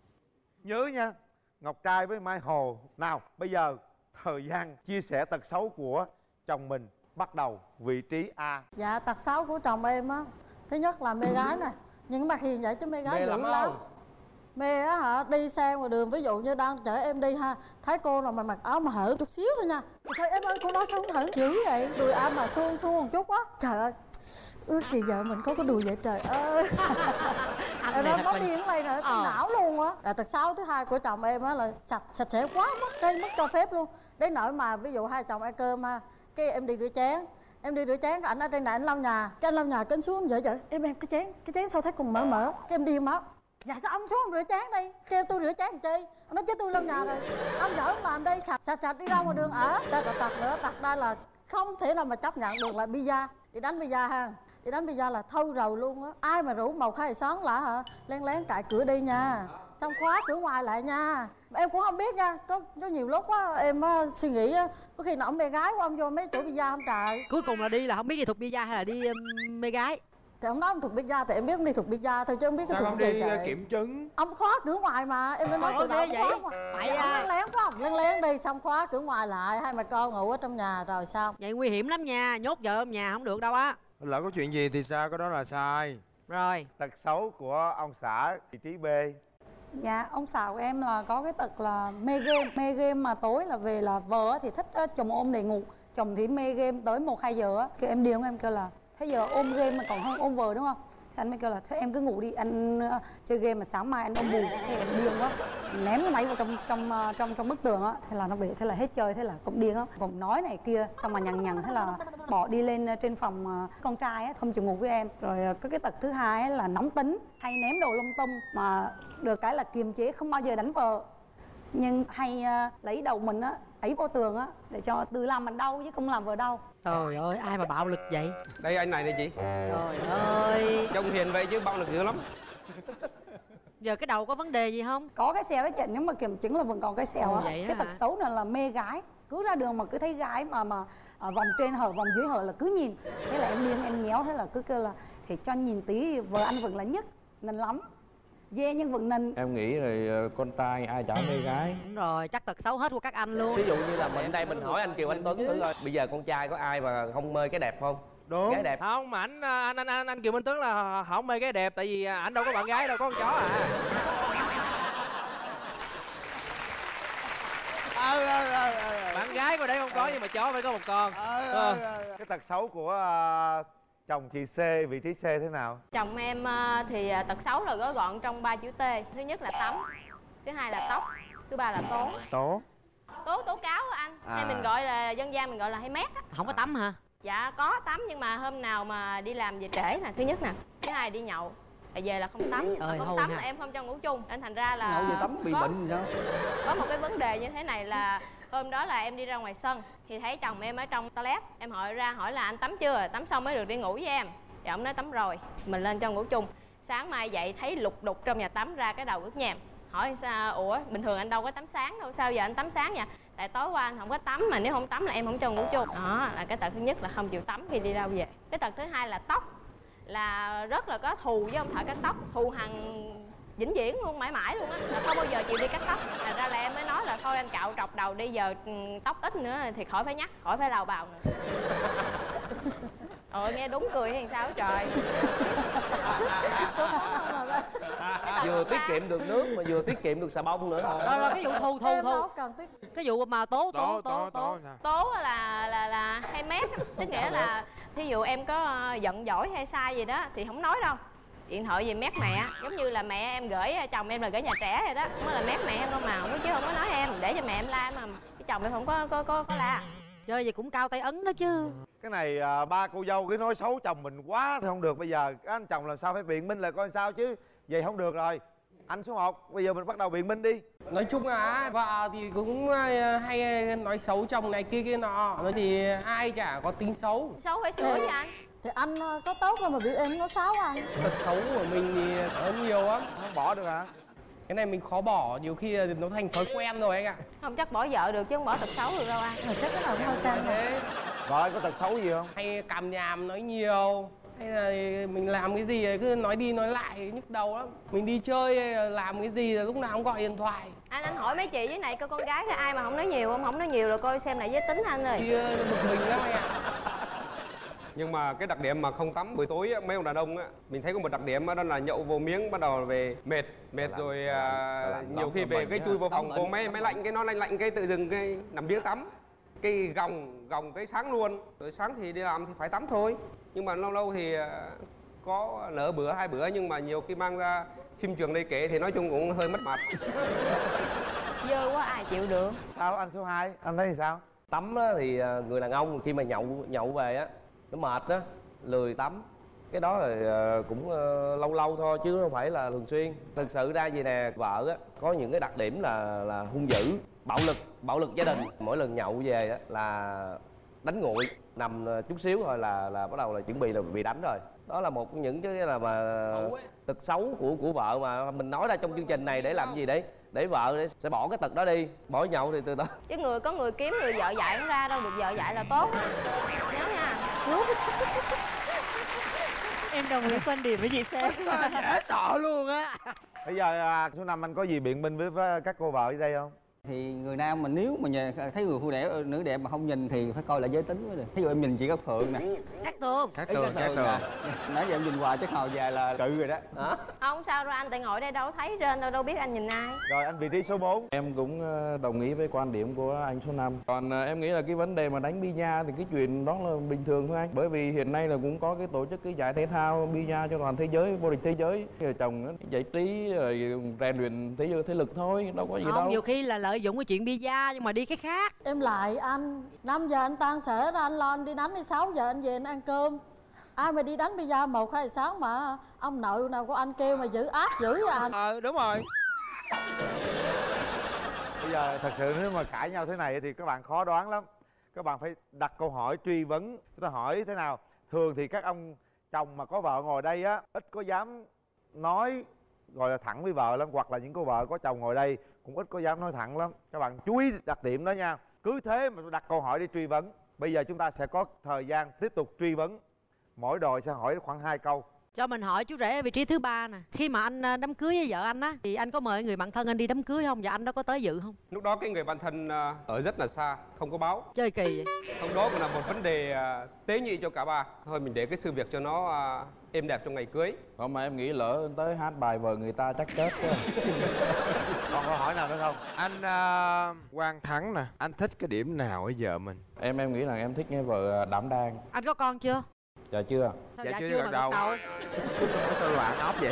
Nhớ nha, Ngọc Trai với Mai Hồ. Nào bây giờ thời gian chia sẻ tật xấu của chồng mình bắt đầu. Vị trí A. Dạ, tật xấu của chồng em á, thứ nhất là mê gái nè. Nhưng mà hiền vậy chứ mê gái dữ lắm. Mê á hả, đi xe ngoài đường, ví dụ như đang chở em đi ha, thấy cô nào mà mặc áo mà hở chút xíu thôi nha, thì thôi em ơi cô nói sao không hở dữ vậy, đùi áo mà suông suông một chút á, trời ơi, ước gì vợ mình có cái đùi vậy trời ơi. Em nói nó điên này nè, cái não luôn á. Là tật xấu thứ hai của chồng em á là sạch sạch sẽ quá mất đây, mất cho phép luôn. Đến nỗi mà ví dụ hai chồng ăn cơm ha, cái em đi rửa chén, em đi rửa chén, ảnh ở trên này anh lau nhà, cái anh lau nhà cái anh xuống vậy vậy, em em cái chén cái chén sao thấy còn mở mở, cái em đi máu. Dạ sao ông xuống ông rửa chén đi, kêu tôi rửa chén làm chi, ông nói chứ tôi lau nhà rồi, ông giỏi ông làm đi, sạch sạch sạch đi ra ngoài đường ở. Đây còn tật nữa, tật đây là không thể nào mà chấp nhận được là pizza, đi đánh pizza ha, đi đánh pizza là thâu rầu luôn á. Ai mà rủ một hai sáng là hả, lén lén cài cửa đi nha, xong khóa cửa ngoài lại nha. Em cũng không biết nha, có có nhiều lúc á em uh, suy nghĩ á, có khi nào ông mê gái của ông vô mấy chỗ pizza không trời. Cuối cùng là đi là không biết đi thuộc pizza hay là đi um, mê gái. Thì ông nói ông thuộc pizza thì em biết ông đi thuộc pizza thôi chứ không biết cái thuộc gì trời. Kiểm chứng. Ông khóa cửa ngoài mà em mới nói từ đầu vậy. Phải à. Lén lén phải không? Lén lén đi xong khóa cửa ngoài lại, hai mẹ con ngủ ở trong nhà rồi sao? Vậy nguy hiểm lắm nha, nhốt vợ trong nhà không được đâu á. Lỡ có chuyện gì thì sao, cái đó là sai. Rồi. Tật xấu của ông xã, vị trí B. Dạ, ông xã của em là có cái tật là mê game. Mê game mà tối là về là vợ thì thích chồng ôm để ngủ, chồng thì mê game tới một hai giờ á. Cái em điên em kêu là thế giờ ôm game mà còn hơn ôm vợ đúng không? Thì anh mới kêu là thế em cứ ngủ đi, anh uh, chơi game mà sáng mai anh ôm bù. Thì em điên quá, ném cái máy vào trong trong uh, trong trong bức tường á, thế là nó bị, thế là hết chơi, thế là cũng điên lắm, cũng nói này kia, xong mà nhằn nhằn, thế là bỏ đi lên trên phòng uh, con trai á, không chịu ngủ với em. Rồi uh, có cái tật thứ hai á, là nóng tính, hay ném đồ lung tung, mà được cái là kiềm chế, không bao giờ đánh vợ, nhưng hay uh, lấy đầu mình á ấy vô tường á để cho tự làm mình đau chứ không làm vợ đau. Trời ơi, ai mà bạo lực vậy? Đây anh này này chị. Trời ơi, trông hiền vậy chứ bạo lực dữ lắm. Giờ cái đầu có vấn đề gì không? Có cái xẹo đó chị, nếu mà kiểm chứng là vẫn còn cái xẹo á. Cái tật xấu này là mê gái, cứ ra đường mà cứ thấy gái mà mà à, vòng trên hở vòng dưới hở là cứ nhìn, thế là em điên em nhéo, thế là cứ kêu là thì cho nhìn tí, vợ anh vẫn là nhất, nên lắm. Dê nhưng vẫn nình. Em nghĩ rồi con trai ai chả mê gái. Đúng rồi, chắc tật xấu hết của các anh luôn. Ví dụ như là mình đây mình hỏi anh Kiều Anh Tuấn thử coi, bây giờ con trai có ai mà không mê cái đẹp không? Đúng. Gái đẹp. Không, mà anh anh anh anh, anh Kiều Minh Tuấn là không mê cái đẹp, tại vì ảnh đâu có bạn gái đâu, có con chó à. ờ, ờ, ờ, ờ. Bạn gái ngoài đây không có, nhưng mà chó phải có một con. ờ, ờ, ờ. Cái tật xấu của uh, chồng chị C, vị trí C thế nào? Chồng em thì tật xấu là gói gọn trong ba chữ T. Thứ nhất là tắm, thứ hai là tóc, thứ ba là tố. Tố? Tố tố cáo á anh. À. Hay mình gọi là dân gian mình gọi là hay mét á. Không có tắm hả? Dạ có tắm, nhưng mà hôm nào mà đi làm về trễ nè, thứ nhất nè, thứ hai đi nhậu về là không tắm. Ơi, không tắm là em không cho ngủ chung, nên thành ra là nhậu về tắm bị có, bệnh gì sao? Có một cái vấn đề như thế này là hôm đó là em đi ra ngoài sân thì thấy chồng em ở trong toilet, em hỏi ra hỏi là anh tắm chưa, tắm xong mới được đi ngủ với em. Dạ ông nói tắm rồi, mình lên cho ngủ chung. Sáng mai dậy thấy lục đục trong nhà tắm ra cái đầu ướt nhèm. Hỏi sao, ủa bình thường anh đâu có tắm sáng đâu, sao giờ anh tắm sáng nha? Tại tối qua anh không có tắm, mà nếu không tắm là em không cho ngủ chung. Đó là cái tật thứ nhất là không chịu tắm khi đi đâu về. Cái tật thứ hai là tóc, là rất là có thù với ông thợ cắt tóc, thù hằn vĩnh viễn luôn, mãi mãi luôn á, là không bao giờ chịu đi cắt tóc. Thành ra là em mới nói là thôi anh cạo trọc đầu đi, giờ tóc ít nữa thì khỏi phải nhắc, khỏi phải lào bào nữa. Ôi nghe đúng cười hay sao trời. Vừa tiết kiệm được nước mà vừa tiết kiệm được xà bông nữa. Đó là cái vụ thù thù thù. Cái vụ mà tố tố tố tố. Tố là là là hay mét, tức nghĩa là thí dụ em có ờ, giận dỗi hay sai gì đó thì không nói đâu. Điện thoại gì mét mẹ, giống như là mẹ em gửi chồng em là gửi nhà trẻ rồi đó, mới là mét mẹ em không mà, không có chứ không có nói em, để cho mẹ em la mà cái chồng em không có có có, có la. Chơi gì cũng cao tay ấn đó chứ. Cái này à, ba cô dâu cứ nói xấu chồng mình quá thì không được. Bây giờ các anh chồng làm sao phải biện minh lại coi sao chứ. Vậy không được rồi. Anh số một, bây giờ mình bắt đầu biện minh đi. Nói chung là vợ thì cũng hay nói xấu chồng này kia kia nọ. Nói thì ai chả có tính xấu. Xấu phải sửa chứ anh. Thì anh có tốt đâu mà biểu em nó xấu anh. Tật xấu của mình thì có nhiều lắm. Không bỏ được hả? Cái này mình khó bỏ, nhiều khi nó thành thói quen rồi anh ạ. Không chắc bỏ vợ được chứ không bỏ tật xấu được đâu anh. Mà chắc cái nào cũng hơi căng thế. Vợ có tật xấu gì không? Hay càm nhàm nói nhiều. Hay là mình làm cái gì cứ nói đi nói lại nhức đầu lắm. Mình đi chơi làm cái gì là lúc nào cũng gọi điện thoại. Anh anh hỏi mấy chị với này coi con gái là ai mà không nói nhiều không? Không nói nhiều rồi coi xem lại giới tính anh ơi. Kia bực mình lắm anh ạ. Nhưng mà cái đặc điểm mà không tắm buổi tối á, mấy ông đàn ông á, mình thấy có một đặc điểm đó là nhậu vô miếng bắt đầu về mệt mệt lạnh, rồi sợ lạnh, sợ lạnh, nhiều khi về cái chui vào phòng cô mấy mấy lạnh cái nó lạnh lạnh cái tự dưng cái nằm biếng tắm, cái gồng gồng tới sáng luôn, rồi sáng thì đi làm thì phải tắm thôi. Nhưng mà lâu lâu thì có nửa bữa hai bữa, nhưng mà nhiều khi mang ra phim trường đây kể thì nói chung cũng hơi mất mặt. Dơ quá ai chịu được. Sao anh số hai, anh thấy thì sao? Tắm thì người đàn ông khi mà nhậu nhậu về á, nó mệt á, lười tắm. Cái đó là cũng lâu lâu thôi chứ không phải là thường xuyên. Thực sự ra gì nè, vợ á có những cái đặc điểm là là hung dữ, bạo lực, bạo lực gia đình. Mỗi lần nhậu về á là đánh nguội, nằm chút xíu thôi là là bắt đầu là chuẩn bị là bị đánh rồi. Đó là một những cái là mà tật xấu của của vợ mà mình nói ra trong chương trình này để làm gì đấy, để vợ để sẽ bỏ cái tật đó đi, bỏ nhậu thì từ đó. Chứ người có người kiếm người vợ dạy không ra đâu, được vợ dạy là tốt. Nhớ nha. Em đồng ý quan điểm với chị Sen. Dễ sợ luôn á. Bây giờ à, số năm anh có gì biện minh với, với các cô vợ ở đây không? Thì người nam mà nếu mà nhìn, thấy người phụ nữ nữ đẹp mà không nhìn thì phải coi lại giới tính mới được. Thí dụ em nhìn chị Cát Phượng nè. Cát Tường. Cát Tường, Cát Tường. Nãy giờ em nhìn hoài chắc hồi về là cự rồi đó. Hả? Không sao đâu anh, tại ngồi đây đâu thấy trên đâu, đâu biết anh nhìn ai. Rồi anh vị trí số bốn. Em cũng đồng ý với quan điểm của anh số năm. Còn em nghĩ là cái vấn đề mà đánh bida thì cái chuyện đó là bình thường thôi anh. Bởi vì hiện nay là cũng có cái tổ chức cái giải thể thao bida cho toàn thế giới, vô địch thế giới. Rồi chồng giải trí rồi rèn luyện thể thể lực thôi, đâu có gì không, đâu. nhiều khi là lợi dụng cái chuyện bida nhưng mà đi cái khác. Em lại anh, năm giờ anh tan sở ra anh lo anh đi đánh, đi sáu giờ anh về anh ăn cơm. Ai mà đi đánh bida một hai sáng mà ông nội nào của anh kêu mà giữ ác dữ vậy anh. Ờ đúng rồi. Bây giờ thật sự nếu mà cãi nhau thế này thì các bạn khó đoán lắm. Các bạn phải đặt câu hỏi truy vấn. Chúng ta hỏi thế nào? Thường thì các ông chồng mà có vợ ngồi đây á, ít có dám nói gọi là thẳng với vợ lắm. Hoặc là những cô vợ có chồng ngồi đây cũng ít có dám nói thẳng lắm. Các bạn chú ý đặc điểm đó nha. Cứ thế mà đặt câu hỏi để truy vấn. Bây giờ chúng ta sẽ có thời gian tiếp tục truy vấn. Mỗi đội sẽ hỏi khoảng hai câu. Cho mình hỏi chú rể ở vị trí thứ ba nè. Khi mà anh đám cưới với vợ anh á, thì anh có mời người bạn thân anh đi đám cưới không? Và anh đó có tới dự không? Lúc đó cái người bạn thân ở rất là xa, không có báo. Chơi kỳ vậy. Hôm đó cũng là một vấn đề tế nhị cho cả ba. Thôi mình để cái sự việc cho nó êm đẹp trong ngày cưới. Còn mà em nghĩ lỡ tới hát bài vợ người ta chắc chết quá. Còn câu hỏi nào nữa không? Anh uh, Quang Thắng nè, anh thích cái điểm nào ở vợ mình? Em em nghĩ là em thích nghe vợ đảm đang. Anh có con chưa? Dạ chưa. Sao dạ, dạ chưa, chưa chưa mà đâu. đầu. Có sao loạn óc vậy?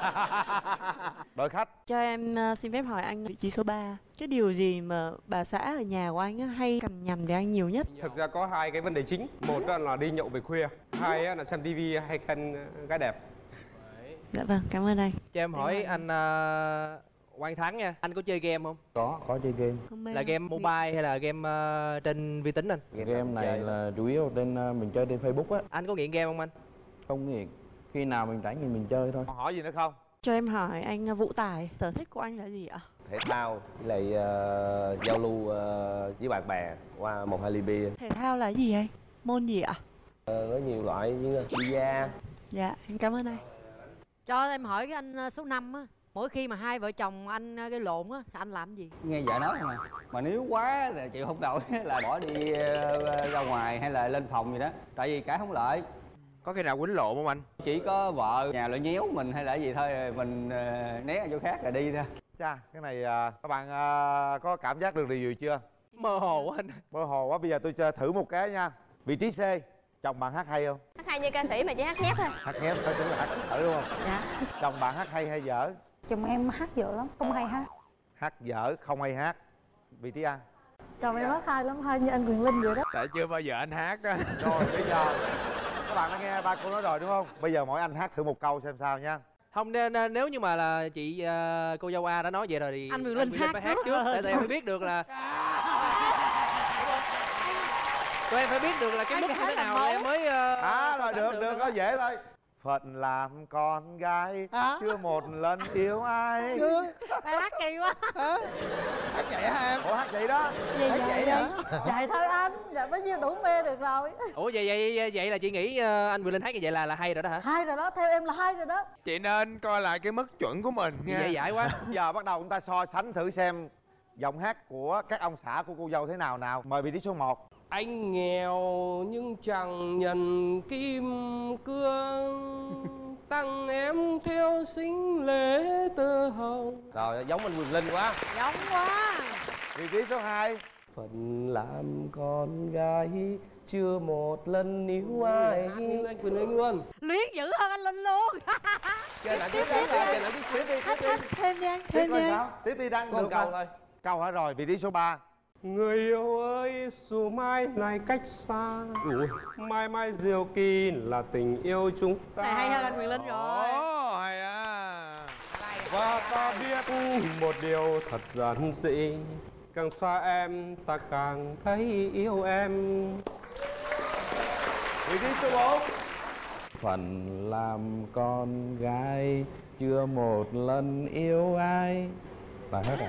Đội khách. Cho em uh, xin phép hỏi anh vị trí số ba. Cái điều gì mà bà xã ở nhà của anh á, hay cằn nhằn với anh nhiều nhất? Thực ra có hai cái vấn đề chính. Một là đi nhậu về khuya, hai là xem tivi hay khen gái đẹp. Dạ vâng, cảm ơn anh. Cho em hỏi anh uh, Quang Thắng nha, anh có chơi game không? Có, có chơi game. Là game mobile hay là game uh, trên vi tính anh? Game, game này là chủ yếu trên uh, mình chơi trên Facebook á. Anh có nghiện game không anh? Không nghiện. Khi nào mình rảnh thì mình chơi thôi. Còn hỏi gì nữa không? Cho em hỏi anh Vũ Tài, sở thích của anh là gì ạ? Thể thao với lại uh, giao lưu uh, với bạn bè qua một hai ly bia. Thể thao là gì anh? Môn gì ạ? Uh, có nhiều loại như bida. Dạ, em cảm ơn anh. Cho em hỏi cái anh số năm á, mỗi khi mà hai vợ chồng anh gây lộn á, anh làm gì? Nghe vợ nói mà. Mà nếu quá là chịu không nổi là bỏ đi ra ngoài hay là lên phòng gì đó. Tại vì cãi không lợi. Có khi nào quýnh lộn không anh? Chỉ có vợ nhà lại nhéo mình hay là gì thôi, mình né ở chỗ khác rồi đi thôi. Chà, cái này các bạn có cảm giác được điều gì chưa? Mơ hồ quá anh. Mơ hồ quá, bây giờ tôi cho thử một cái nha. Vị trí C, Chồng bạn hát hay không? Hát hay như ca sĩ mà chỉ hát nhép thôi. Hát nhép thôi chứ là hát thở đúng không? Dạ. Chồng bạn hát hay hay dở? Chồng em hát dở lắm, không hay hát. Hát dở, không hay hát. Vị trí A. Chồng em hát hay lắm, hay như anh Quyền Linh vậy đó. Tại chưa bao giờ anh hát á. Rồi bây giờ các bạn đã nghe ba cô nói rồi đúng không? Bây giờ mỗi anh hát thử một câu xem sao nha. Không, nên nếu như mà là chị uh, cô dâu A đã nói vậy rồi thì anh Quyền Linh hát, phải hát trước, tại em phải biết được là tụi em phải biết được là cái mức như thế nào là em mới uh, à rồi được được có dễ thôi. Phận làm con gái à? Chưa một lần yêu ai. Bài hát kỳ quá. À? Hát vậy hả em? Ủa hát vậy đó. Vậy hát vậy hả? Vậy thôi anh, dạ bấy nhiêu đủ mê được rồi. Ủa vậy vậy vậy là chị nghĩ uh, anh Quyền Linh hát như vậy là là hay rồi đó hả? Hay rồi đó, theo em là hay rồi đó. Chị nên coi lại cái mức chuẩn của mình nha. Dễ dãi quá. Giờ bắt đầu chúng ta so sánh thử xem giọng hát của các ông xã của cô dâu thế nào nào. Mời vị trí số một. Anh nghèo nhưng chẳng nhận kim cương, tặng em theo sinh lễ tơ hồng. Rồi giống anh Quyền Linh quá. Giống quá. Vị trí số hai. Phận làm con gái chưa một lần níu ai. Như anh Quyền Linh luôn. Luyến dữ hơn anh Linh luôn. Chơi lại tiếp tiếp chơi lại tiếp tiếp đi tiếp đi. Thêm nha, Tiếp thêm coi nha. sao? Tiếp đi đăng được câu thôi. Câu hả rồi, vị trí số ba. Người yêu ơi, dù mai này cách xa, Ủa, mai mai diệu kỳ là tình yêu chúng ta. Này hay hơn anh Quyền Linh rồi. Ồ, hay à. Và ta biết một điều thật giản dị, càng xa em ta càng thấy yêu em. Vị trí số bốn. Phận làm con gái chưa một lần yêu ai. Là hết rồi.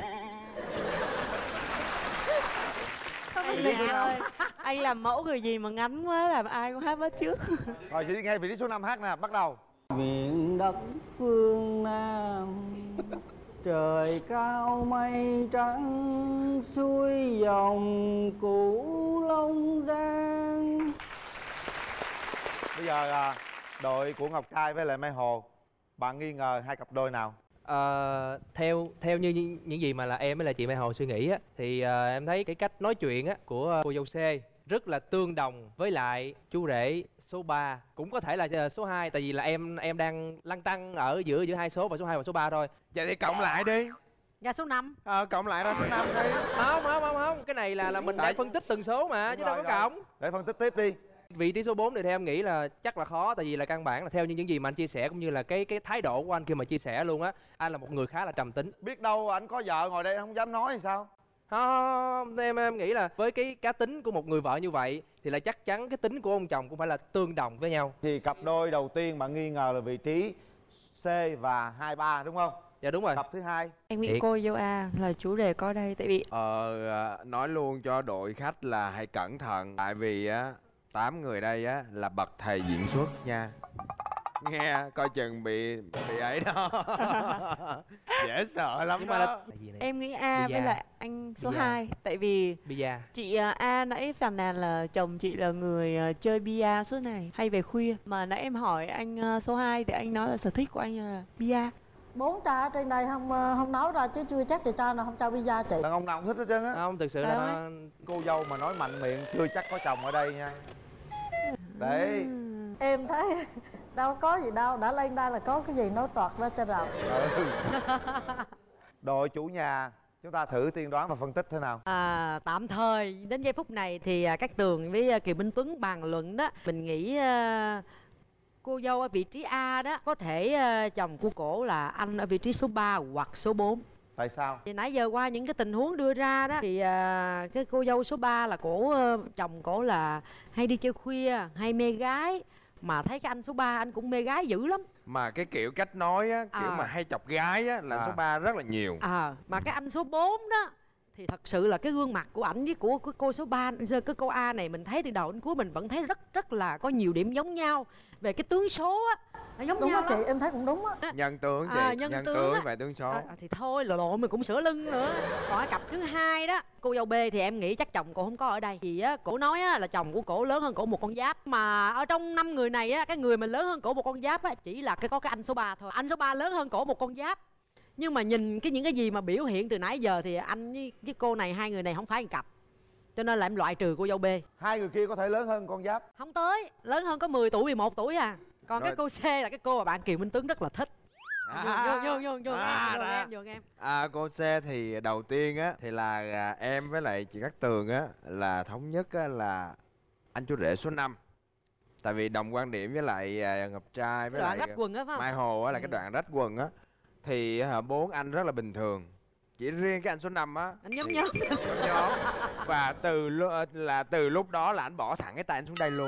Anh Linh ơi, anh làm mẫu người gì mà ngắn quá, làm ai cũng hát bắt trước. Rồi chị nghe vị trí số năm hát nè, bắt đầu. Miền đất phương Nam, trời cao mây trắng, xuôi dòng Cửu Long Giang. Bây giờ à, đội của Ngọc Trai với lại Mai Hồ, bạn nghi ngờ hai cặp đôi nào? Ờ, theo theo như những, những gì mà là em với là chị Mai Hồ suy nghĩ á, thì uh, em thấy cái cách nói chuyện á của cô dâu C rất là tương đồng với lại chú rể số ba, cũng có thể là số hai, tại vì là em em đang lăn tăn ở giữa giữa hai số và số hai và số ba thôi. Vậy thì cộng lại đi. Dạ số năm. Ờ, cộng lại ra số năm đi. Không không không không, cái này là là mình đang phân tích từng số mà. Đúng chứ đâu có cộng. Để phân tích tiếp đi. Vị trí số bốn thì theo em nghĩ là chắc là khó, tại vì là căn bản là theo như những gì mà anh chia sẻ cũng như là cái cái thái độ của anh khi mà chia sẻ luôn á, anh là một người khá là trầm tính. Biết đâu anh có vợ ngồi đây không dám nói thì sao? Không, em em nghĩ là với cái cá tính của một người vợ như vậy thì là chắc chắn cái tính của ông chồng cũng phải là tương đồng với nhau. Thì cặp đôi đầu tiên bạn nghi ngờ là vị trí C và hai ba đúng không? Dạ đúng rồi. Cặp thứ hai. Em nghĩ cô dâu A là chủ đề có đây, tại vì Ờ, nói luôn cho đội khách là hãy cẩn thận, tại vì á tám người đây á là bậc thầy diễn xuất nha. Nghe coi chừng bị bị ấy đó. Dễ sợ lắm. Nhưng đó. Mà là... em nghĩ A với lại anh số hai, tại vì Bia. chị A nãy phàn nàn là chồng chị là người chơi bia suốt ngày, hay về khuya. Mà nãy em hỏi anh số hai thì anh nói là sở thích của anh là bia. Bốn cha ở trên đây không không nấu ra chứ chưa chắc chị cha nào không cho bia chị. Đàn ông nào không thích hết trơn á. Không, thực sự là nó... cô dâu mà nói mạnh miệng chưa chắc có chồng ở đây nha. Đấy. Em thấy đâu có gì đâu, đã lên đây là có cái gì nói toạc ra cho rồi. Ừ. Đội chủ nhà, chúng ta thử tiên đoán và phân tích thế nào? À, tạm thời đến giây phút này thì Cát Tường với Kiều Minh Tuấn bàn luận đó, mình nghĩ uh, cô dâu ở vị trí A đó có thể uh, chồng của cổ là anh ở vị trí số ba hoặc số bốn. Tại sao? Thì nãy giờ qua những cái tình huống đưa ra đó thì uh, cái cô dâu số ba là cổ uh, chồng cổ là hay đi chơi khuya, hay mê gái, mà thấy cái anh số ba anh cũng mê gái dữ lắm. Mà cái kiểu cách nói á, kiểu à. mà hay chọc gái á là à. số ba rất là nhiều. À, mà cái anh số bốn đó thì thật sự là cái gương mặt của ảnh với của, của cô số ba, cái cô A này mình thấy từ đầu đến cuối mình vẫn thấy rất rất là có nhiều điểm giống nhau về cái tướng số á. Giống đúng nhau á chị, em thấy cũng đúng á. Nhân tướng chị, à, nhân, nhân tướng, tướng và tướng số. À, thì thôi lộ lộ mình cũng sửa lưng nữa. Còn cái cặp thứ hai đó, cô dâu B thì em nghĩ chắc chồng cô không có ở đây. Vì á, cổ nói á là chồng của cổ lớn hơn cổ một con giáp. Mà ở trong năm người này á, cái người mà lớn hơn cổ một con giáp á chỉ là cái có cái anh số ba thôi. Anh số ba lớn hơn cổ một con giáp. Nhưng mà nhìn cái những cái gì mà biểu hiện từ nãy giờ thì anh với, với cô này, hai người này không phải một cặp. cho nên là em loại trừ cô dâu B. Hai người kia có thể lớn hơn con Giáp. Không tới, lớn hơn có mười tuổi, mười một tuổi à. Còn Rồi. cái cô C là cái cô mà bạn Kiều Minh Tuấn rất là thích. À, Vô vô vô vô à, em, vô đó. em, vô em. À, cô C thì đầu tiên á thì là à, em với lại chị Cát Tường á là thống nhất á là anh chú rể số năm. Tại vì đồng quan điểm với lại à, Ngọc Trai với Đoạn lại rách quần á phải không? Mai Hồ á là Ừ. cái đoạn rách quần á thì hả, bốn anh rất là bình thường. Chỉ riêng cái anh số năm á Anh nhóm thì- nhóm. nhóm nhóm. Và từ lu- là từ lúc đó là anh bỏ thẳng cái tay anh xuống đây luôn.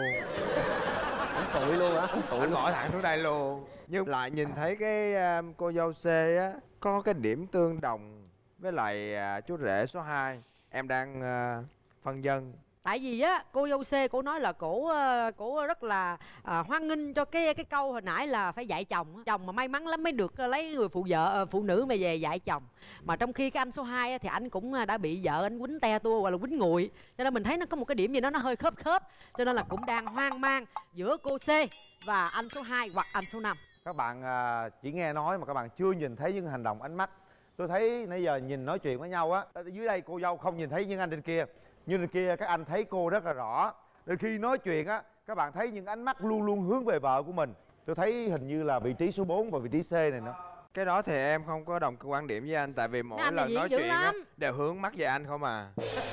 Anh sụi luôn hả? Anh sụi Anh luôn. bỏ thẳng xuống đây luôn. Nhưng lại nhìn thấy cái à, cô dâu C á có cái điểm tương đồng với lại à, chú rể số hai. Em đang à, phân dân. Tại vì á cô dâu C cổ nói là cổ ờ, cổ rất là à, hoan nghênh cho cái cái câu hồi nãy là phải dạy chồng á. Chồng mà may mắn lắm mới được ờ, lấy người phụ vợ ờ, phụ nữ mà về dạy chồng. Mà trong khi cái anh số hai á, thì anh cũng ờ, đã bị vợ anh quýnh te tua hoặc là quýnh nguội. Cho nên mình thấy nó có một cái điểm gì đó nó hơi khớp khớp. Cho nên là cũng đang hoang mang giữa cô C và anh số hai hoặc anh số năm. Các bạn à, chỉ nghe nói mà các bạn chưa nhìn thấy những hành động ánh mắt. Tôi thấy nãy giờ nhìn nói chuyện với nhau á, ở dưới đây cô dâu không nhìn thấy những anh trên kia, nhưng trên kia các anh thấy cô rất là rõ. Nên khi nói chuyện á, các bạn thấy những ánh mắt luôn luôn hướng về vợ của mình. Tôi thấy hình như là vị trí số bốn và vị trí C này nữa. Cái đó thì em không có đồng quan điểm với anh. Tại vì mỗi anh là lần diễn nói dữ chuyện á lắm. đều hướng mắt về anh không à.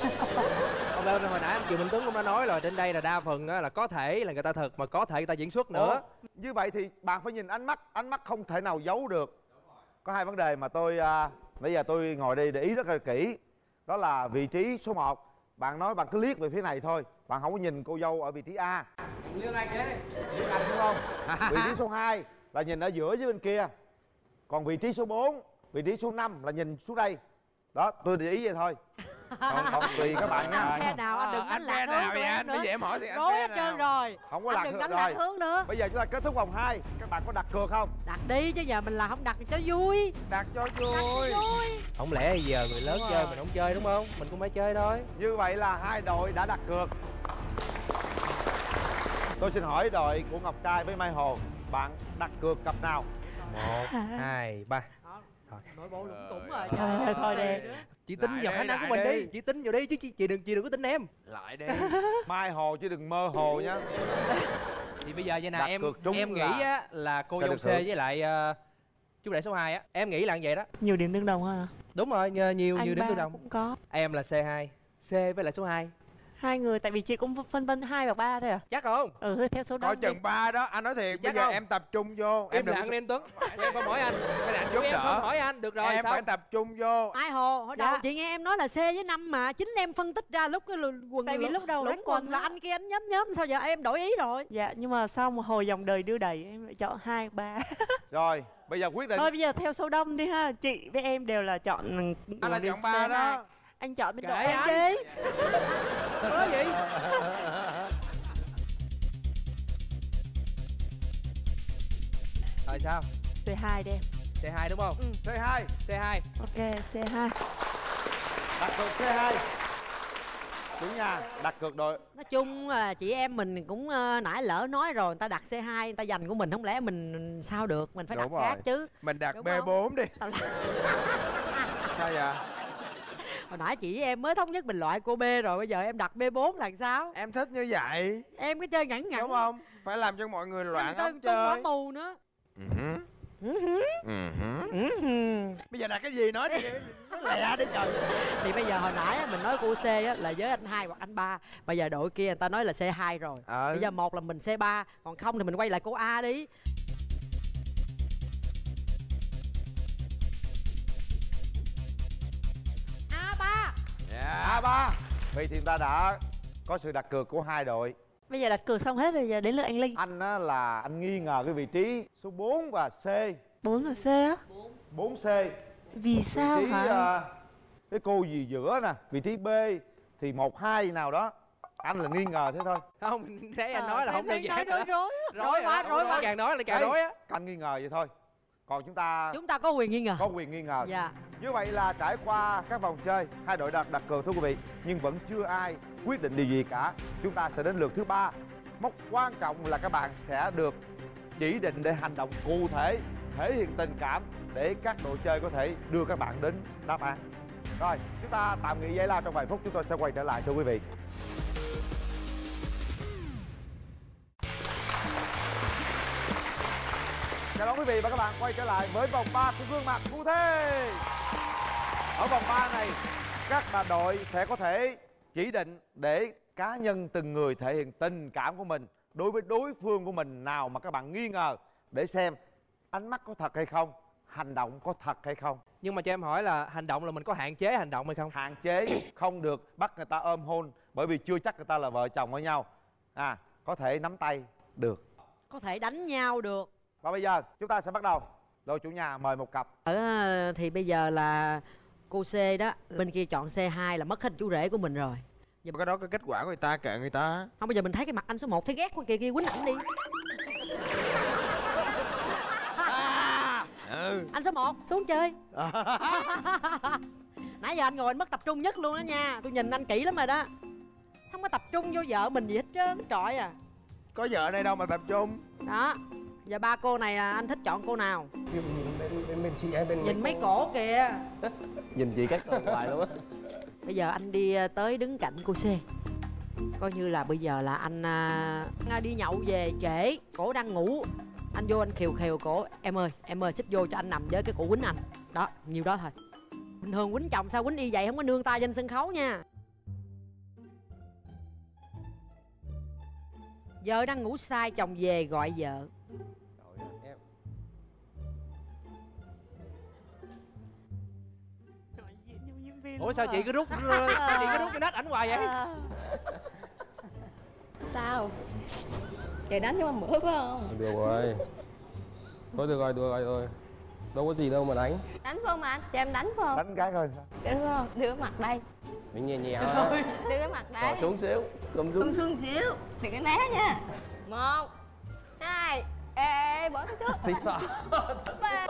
Không đâu, hồi nãy anh Kiều Minh Tuấn cũng đã nói rồi, trên đây là đa phần á, là có thể là người ta thật mà có thể người ta diễn xuất nữa. Ủa, như vậy thì bạn phải nhìn ánh mắt, ánh mắt không thể nào giấu được. Có hai vấn đề mà tôi à, nãy giờ tôi ngồi đây để ý rất là kỹ. Đó là vị trí số một, bạn nói bạn cứ liếc về phía này thôi, bạn không có nhìn cô dâu ở vị trí A. Liếc anh đấy. Liếc anh đúng không? Vị trí số hai là nhìn ở giữa với bên kia. Còn vị trí số bốn, vị trí số năm là nhìn xuống đây. Đó, tôi để ý vậy thôi. Còn, còn tùy các bạn Anh nha. phe nào anh đừng Ờ, đánh anh lạc phe hướng nào của vậy em anh? nữa. Bây giờ em hỏi thì anh Rối phe hết nào? trơn rồi. Không có Anh lạc đừng hướng đánh rồi. lạc hướng nữa. Bây giờ chúng ta kết thúc vòng hai. Các bạn có đặt cược không? Đặt đi chứ giờ mình là không đặt cho vui. Đặt cho Đặt cho vui. vui. Không lẽ giờ người lớn Đúng chơi rồi. mình không chơi đúng không? Mình cũng phải chơi thôi. Như vậy là hai đội đã đặt cược. Tôi xin hỏi đội của Ngọc Trai với Mai Hồ, bạn đặt cược cặp nào? Một, hai, ba. Nội bộ lủng củng rồi. Thôi, thôi đi. Chị tin Lại vào đi, khả năng của lại mình đi. đi, chị tin vào đi chứ chị, chị đừng chị đừng có tin em. Lại đi. Mai Hồ chứ đừng mơ hồ nhá. Thì bây giờ vậy nè, Đặt em cược trúng em nghĩ là- á là cô sẽ dâu được C hưởng. với lại ờ, chú rể số hai á, em nghĩ là như vậy đó. Nhiều điểm tương đồng ha. Đúng rồi, nhờ- nhiều Anh nhiều điểm ba tương đồng. cũng có. Em là C hai, C với lại số hai. Hai người tại vì chị cũng phân vân hai và ba thôi à. Chắc không? Ừ, theo số Có đông đi. chừng ba đó, anh nói thiệt. Chắc Bây giờ không? em tập trung vô. Em đừng lặng có- lên Tuấn. Em không hỏi anh. Cái này Giúp em đỡ. không hỏi anh, được rồi Em sao? phải tập trung vô. Mai Hồ, hồi đầu Dạ. chị nghe em nói là C với năm mà chính em phân tích ra lúc cái lù- quần Tại vì lúc đầu lũng rách quần quần là á. anh kia anh nhóm nhóm sao giờ em đổi ý rồi. Dạ, nhưng mà sau một hồi dòng đời đưa đẩy em lại chọn hai ba. Rồi, bây giờ quyết định. Thôi bây giờ theo số đông đi ha. Chị với em đều là chọn Anh là đường chọn ba C hai. đó. Anh chọn bên Kệ đội em anh. đi. Có gì? Rồi sao? C hai đi em. C hai đúng không? Ừ. C hai, C hai. Ok, C hai. đặt cược C hai. Đúng nha, đặt cược đội. Nói chung là chị em mình cũng ờ, nãy lỡ nói rồi, người ta đặt C hai, người ta giành của mình, không lẽ mình sao được, mình phải Đúng đặt khác rồi. chứ. Mình đặt Đúng B không? bốn đi. Tao- Sao vậy? Hồi nãy chị với em mới thống nhất bình loại cô B rồi, bây giờ em đặt B bốn là sao? Em thích như vậy. Em cái chơi ngẩn ngẩn. Đúng không? Phải làm cho mọi người loạn óc Tung bỏ chơi. mù nữa. Ừ hứ. Ừ hứ. Ừ hứ. Ừ hứ. Bây giờ đặt cái gì nói đi. Nó lẹ đi trời. Thì bây giờ hồi nãy á, mình nói cô C á, là với anh hai hoặc anh ba. Bây giờ đội kia người ta nói là C hai rồi. Ờ. Bây giờ một là mình C ba, còn không thì mình quay lại cô A đi. A ba. Dạ. A ba. Vậy thì chúng ta đã có sự đặt cược của hai đội. Bây giờ đặt cược xong hết rồi, giờ đến lượt anh Linh. Anh á, là anh nghi ngờ cái vị trí số bốn và C. bốn là C á. bốn C. Vì sao Vị trí, hả? à, cái cô gì giữa nè, vị trí B thì một hai nào đó. Anh là nghi ngờ thế thôi. Không, thấy anh Ờ, nói là em không thấy đơn giản nói nữa. rối rối. Rối quá, hả? rối quá. Càng nói là càng Đấy, rối á. anh nghi ngờ vậy thôi. Còn chúng ta Chúng ta có quyền nghi ngờ. có quyền nghi ngờ. Dạ. Như vậy là trải qua các vòng chơi, hai đội đặt đặt cược thưa quý vị, nhưng vẫn chưa ai quyết định điều gì cả. Chúng ta sẽ đến lượt thứ ba. Mốc quan trọng là các bạn sẽ được chỉ định để hành động cụ thể, thể hiện tình cảm để các đội chơi có thể đưa các bạn đến đáp án. Rồi, chúng ta tạm nghỉ giải lao trong vài phút, chúng tôi sẽ quay trở lại thưa quý vị. Chào đón quý vị và các bạn quay trở lại với vòng ba của gương mặt Thu Thê. Ở vòng ba này, các bà đội sẽ có thể chỉ định để cá nhân từng người thể hiện tình cảm của mình đối với đối phương của mình nào mà các bạn nghi ngờ, để xem ánh mắt có thật hay không, hành động có thật hay không. Nhưng mà cho em hỏi là hành động là mình có hạn chế hành động hay không? Hạn chế, không được bắt người ta ôm hôn, bởi vì chưa chắc người ta là vợ chồng với nhau. À, có thể nắm tay được, có thể đánh nhau được. Và bây giờ chúng ta sẽ bắt đầu. Đội chủ nhà mời một cặp. Ở thì bây giờ là cô C đó, bên kia chọn C hai là mất hết chú rể của mình rồi. Giờ cái đó cái kết quả của người ta, kệ người ta. Không, bây giờ mình thấy cái mặt anh số một thấy ghét quá kìa, kia quýnh ảnh đi. À, ừ. Anh số một xuống chơi. Nãy giờ anh ngồi anh mất tập trung nhất luôn đó nha. Tôi nhìn anh kỹ lắm rồi đó. Không có tập trung vô vợ mình gì hết trơn trọi à. Có vợ đây đâu mà tập trung. Đó. Giờ ba cô này anh thích chọn cô nào? Nhìn bên, bên, bên chị hay bên nhìn mấy cổ kìa. Nhìn chị cắt toàn hoài luôn á. Bây giờ anh đi tới đứng cạnh cô C. Coi như là bây giờ là anh à, đi nhậu về trễ, cổ đang ngủ. Anh vô anh khều khều cổ. Em ơi, em ơi xích vô cho anh nằm với cái cổ quýnh anh. Đó, nhiêu đó thôi. Bình thường quýnh chồng sao quýnh y vậy, không có nương tay trên sân khấu nha. Vợ đang ngủ sai, chồng về gọi vợ. Ủa sao chị cứ rút sao chị cứ rút cái nách ảnh hoài vậy? Sao? Chị đánh cho bữa phải không? Được rồi. Thôi được rồi, được rồi rồi. Đâu có gì đâu mà đánh. Đánh phải không anh? Cho em đánh phải không? Đánh cái thôi sao? Đánh phải không? Đưa cái mặt đây. Mình nhẹ nhẹ thôi. Đưa cái mặt đây. Rồi xuống xíu. Không xuống. Không xuống xíu. Thì cái né nha. Một, hai, ê, ê, bỏ xuống trước. Thì sao? Ba,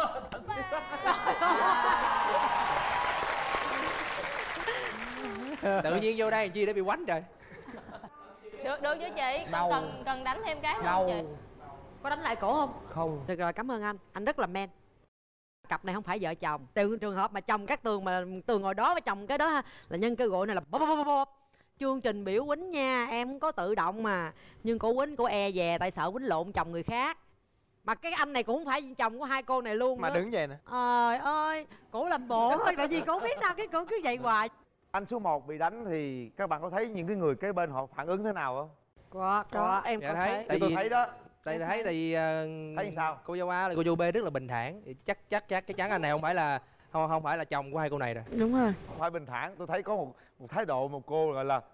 Tự nhiên vô đây chi để bị quánh trời. Được, được với chị. Con cần cần đánh thêm cái không chị? Có đánh lại cổ không? Không. Được rồi, cảm ơn anh. Anh rất là men. Cặp này không phải vợ chồng. Từ trường hợp mà chồng các tường mà tường ngồi đó và chồng cái đó là nhân cơ hội này là bóp bóp bóp bóp. Chương trình biểu quýnh nha, em không có tự động mà. Nhưng cổ quýnh, cổ e dè tại sợ quýnh lộn chồng người khác. Mà cái anh này cũng không phải chồng của hai cô này luôn. Mà đó. đứng vậy nè. Trời ơi, cổ làm bộ thôi, tại vì cổ biết sao cái cổ cứ vậy hoài. Anh số một bị đánh thì các bạn có thấy những cái người kế bên họ phản ứng thế nào không? Có, có, em dạ có thấy. thấy. Tại tôi vì, thấy đó. Tại thấy tại vì uh, thấy sao? Cô dâu A là cô dâu B rất là bình thản. Chắc chắc chắc chắc chắn anh này không phải là không không phải là chồng của hai cô này rồi. Đúng rồi. Không phải bình thản, tôi thấy có một một thái độ một cô gọi là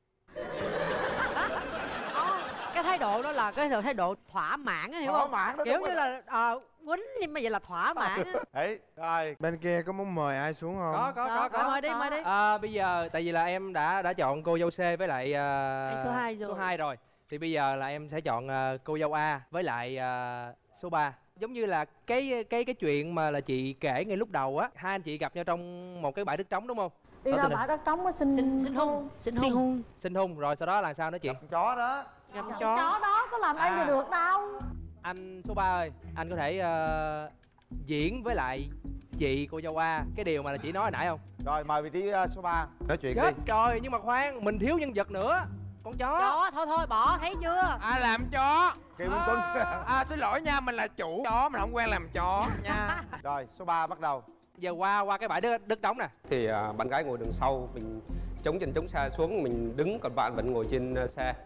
Cái thái độ đó là cái thái độ thỏa mãn á, hiểu thỏa không? mãn đó, kiểu như là ờ quýnh nhưng mà vậy là thỏa mãn á. Đấy, rồi. Bên kia có muốn mời ai xuống không? Có có có có. Mời đi, mời đi. À, bây giờ tại vì là em đã đã chọn cô dâu C với lại uh, Anh số hai rồi. Số hai rồi. Thì bây giờ là em sẽ chọn uh, cô dâu A với lại uh, số ba. Giống như là cái cái cái chuyện mà là chị kể ngay lúc đầu á, hai anh chị gặp nhau trong một cái bãi đất trống đúng không? Đi ra bãi đất trống mới xin Xin xin hôn. Xin Xin hôn. hôn. Xin hôn rồi sau đó là sao nữa chị? Con chó đó. Gặp chó. chó. Chó đó có làm ăn À. gì được đâu. Anh số ba ơi, anh có thể uh, diễn với lại chị cô dâu A cái điều mà là chị nói hồi nãy không? Rồi mời vị trí uh, số ba nói chuyện Chết đi. trời, nhưng mà khoan, mình thiếu nhân vật nữa. Con chó. Chó, thôi thôi bỏ, thấy chưa? À làm chó. Kiều Minh Tuấn. À xin lỗi nha, mình là chủ chó, mình không quen làm chó nha. Rồi số ba bắt đầu. Giờ qua qua cái bãi đất đất trống nè. Thì à, bạn gái ngồi đằng sau, mình chống chân chống xe xuống, mình đứng, còn bạn vẫn ngồi trên uh, xe.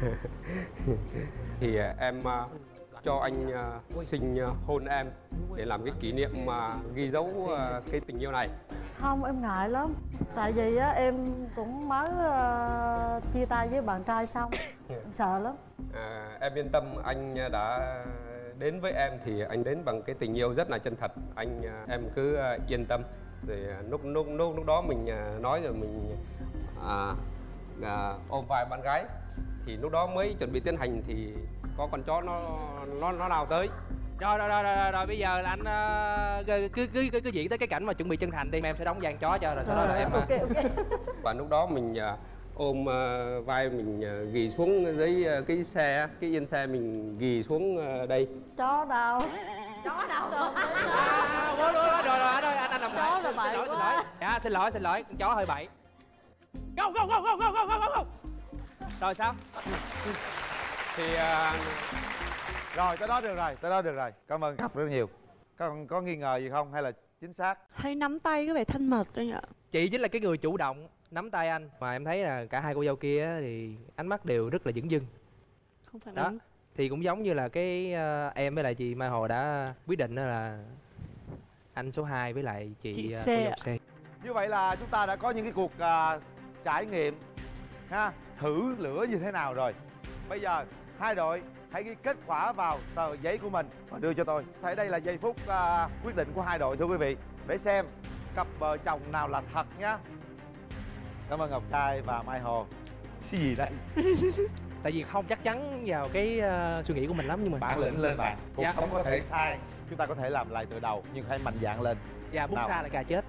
Thì à, em uh, cho anh uh, xin uh, hôn em để làm cái kỷ niệm mà ghi dấu uh, cái tình yêu này. Không, em ngại lắm. Tại vì á em cũng mới uh, chia tay với bạn trai xong. Em sợ lắm. À, em yên tâm, anh đã đến với em thì anh đến bằng cái tình yêu rất là chân thật. Anh em cứ yên tâm. Rồi lúc lúc lúc lúc đó mình nói rồi mình à, à, ôm vai bạn gái. Thì lúc đó mới chuẩn bị tiến hành thì có con chó nó nó nó nào tới. Rồi rồi rồi rồi, rồi bây giờ là anh uh, cứ cứ cứ cứ diễn tới cái cảnh mà chuẩn bị chân thành đi, em sẽ đóng dàn chó cho rồi sau đó là em. Ok ok. Và lúc đó mình uh, ôm uh, vai mình uh, ghì xuống dưới uh, cái xe, cái yên xe mình ghì xuống uh, đây. Chó đâu? chó đâu rồi. À, rồi, rồi, rồi, rồi, rồi, anh anh làm Chó lại. là Xin bậy lỗi, xin quá. lỗi. Dạ, xin lỗi, xin lỗi, con chó hơi bậy. Go, go, go, go, go, go, go, go. Rồi sao? Thì uh, Rồi tới đó được rồi, tới đó được rồi. Cảm ơn Ngọc rất nhiều. Con có nghi ngờ gì không hay là chính xác? Thấy nắm tay có vẻ thân mật anh ạ. Chị chính là cái người chủ động nắm tay anh. Mà em thấy là cả hai cô dâu kia á thì ánh mắt đều rất là dửng dưng. Không phải Đó. nắm. Thì cũng giống như là cái uh, em với lại chị Mai Hồ đã quyết định đó là anh số hai với lại chị, Chị uh, C cô dâu ạ. C. Như vậy là chúng ta đã có những cái cuộc à, trải nghiệm ha, thử lửa như thế nào rồi. Bây giờ hai đội hãy ghi kết quả vào tờ giấy của mình và đưa cho tôi. Thấy đây là giây phút à, quyết định của hai đội thưa quý vị. Để xem cặp vợ chồng nào là thật nhá. Cảm ơn Ngọc Trai và Mai Hồ. Cái gì đây? Tại vì không chắc chắn vào cái uh, suy nghĩ của mình lắm nhưng mà Bản lĩnh lên bạn. Cuộc Dạ. sống có thể sai, chúng ta có thể làm lại từ đầu nhưng hãy mạnh dạn lên. Dạ, bút Nào. xa là gà chết.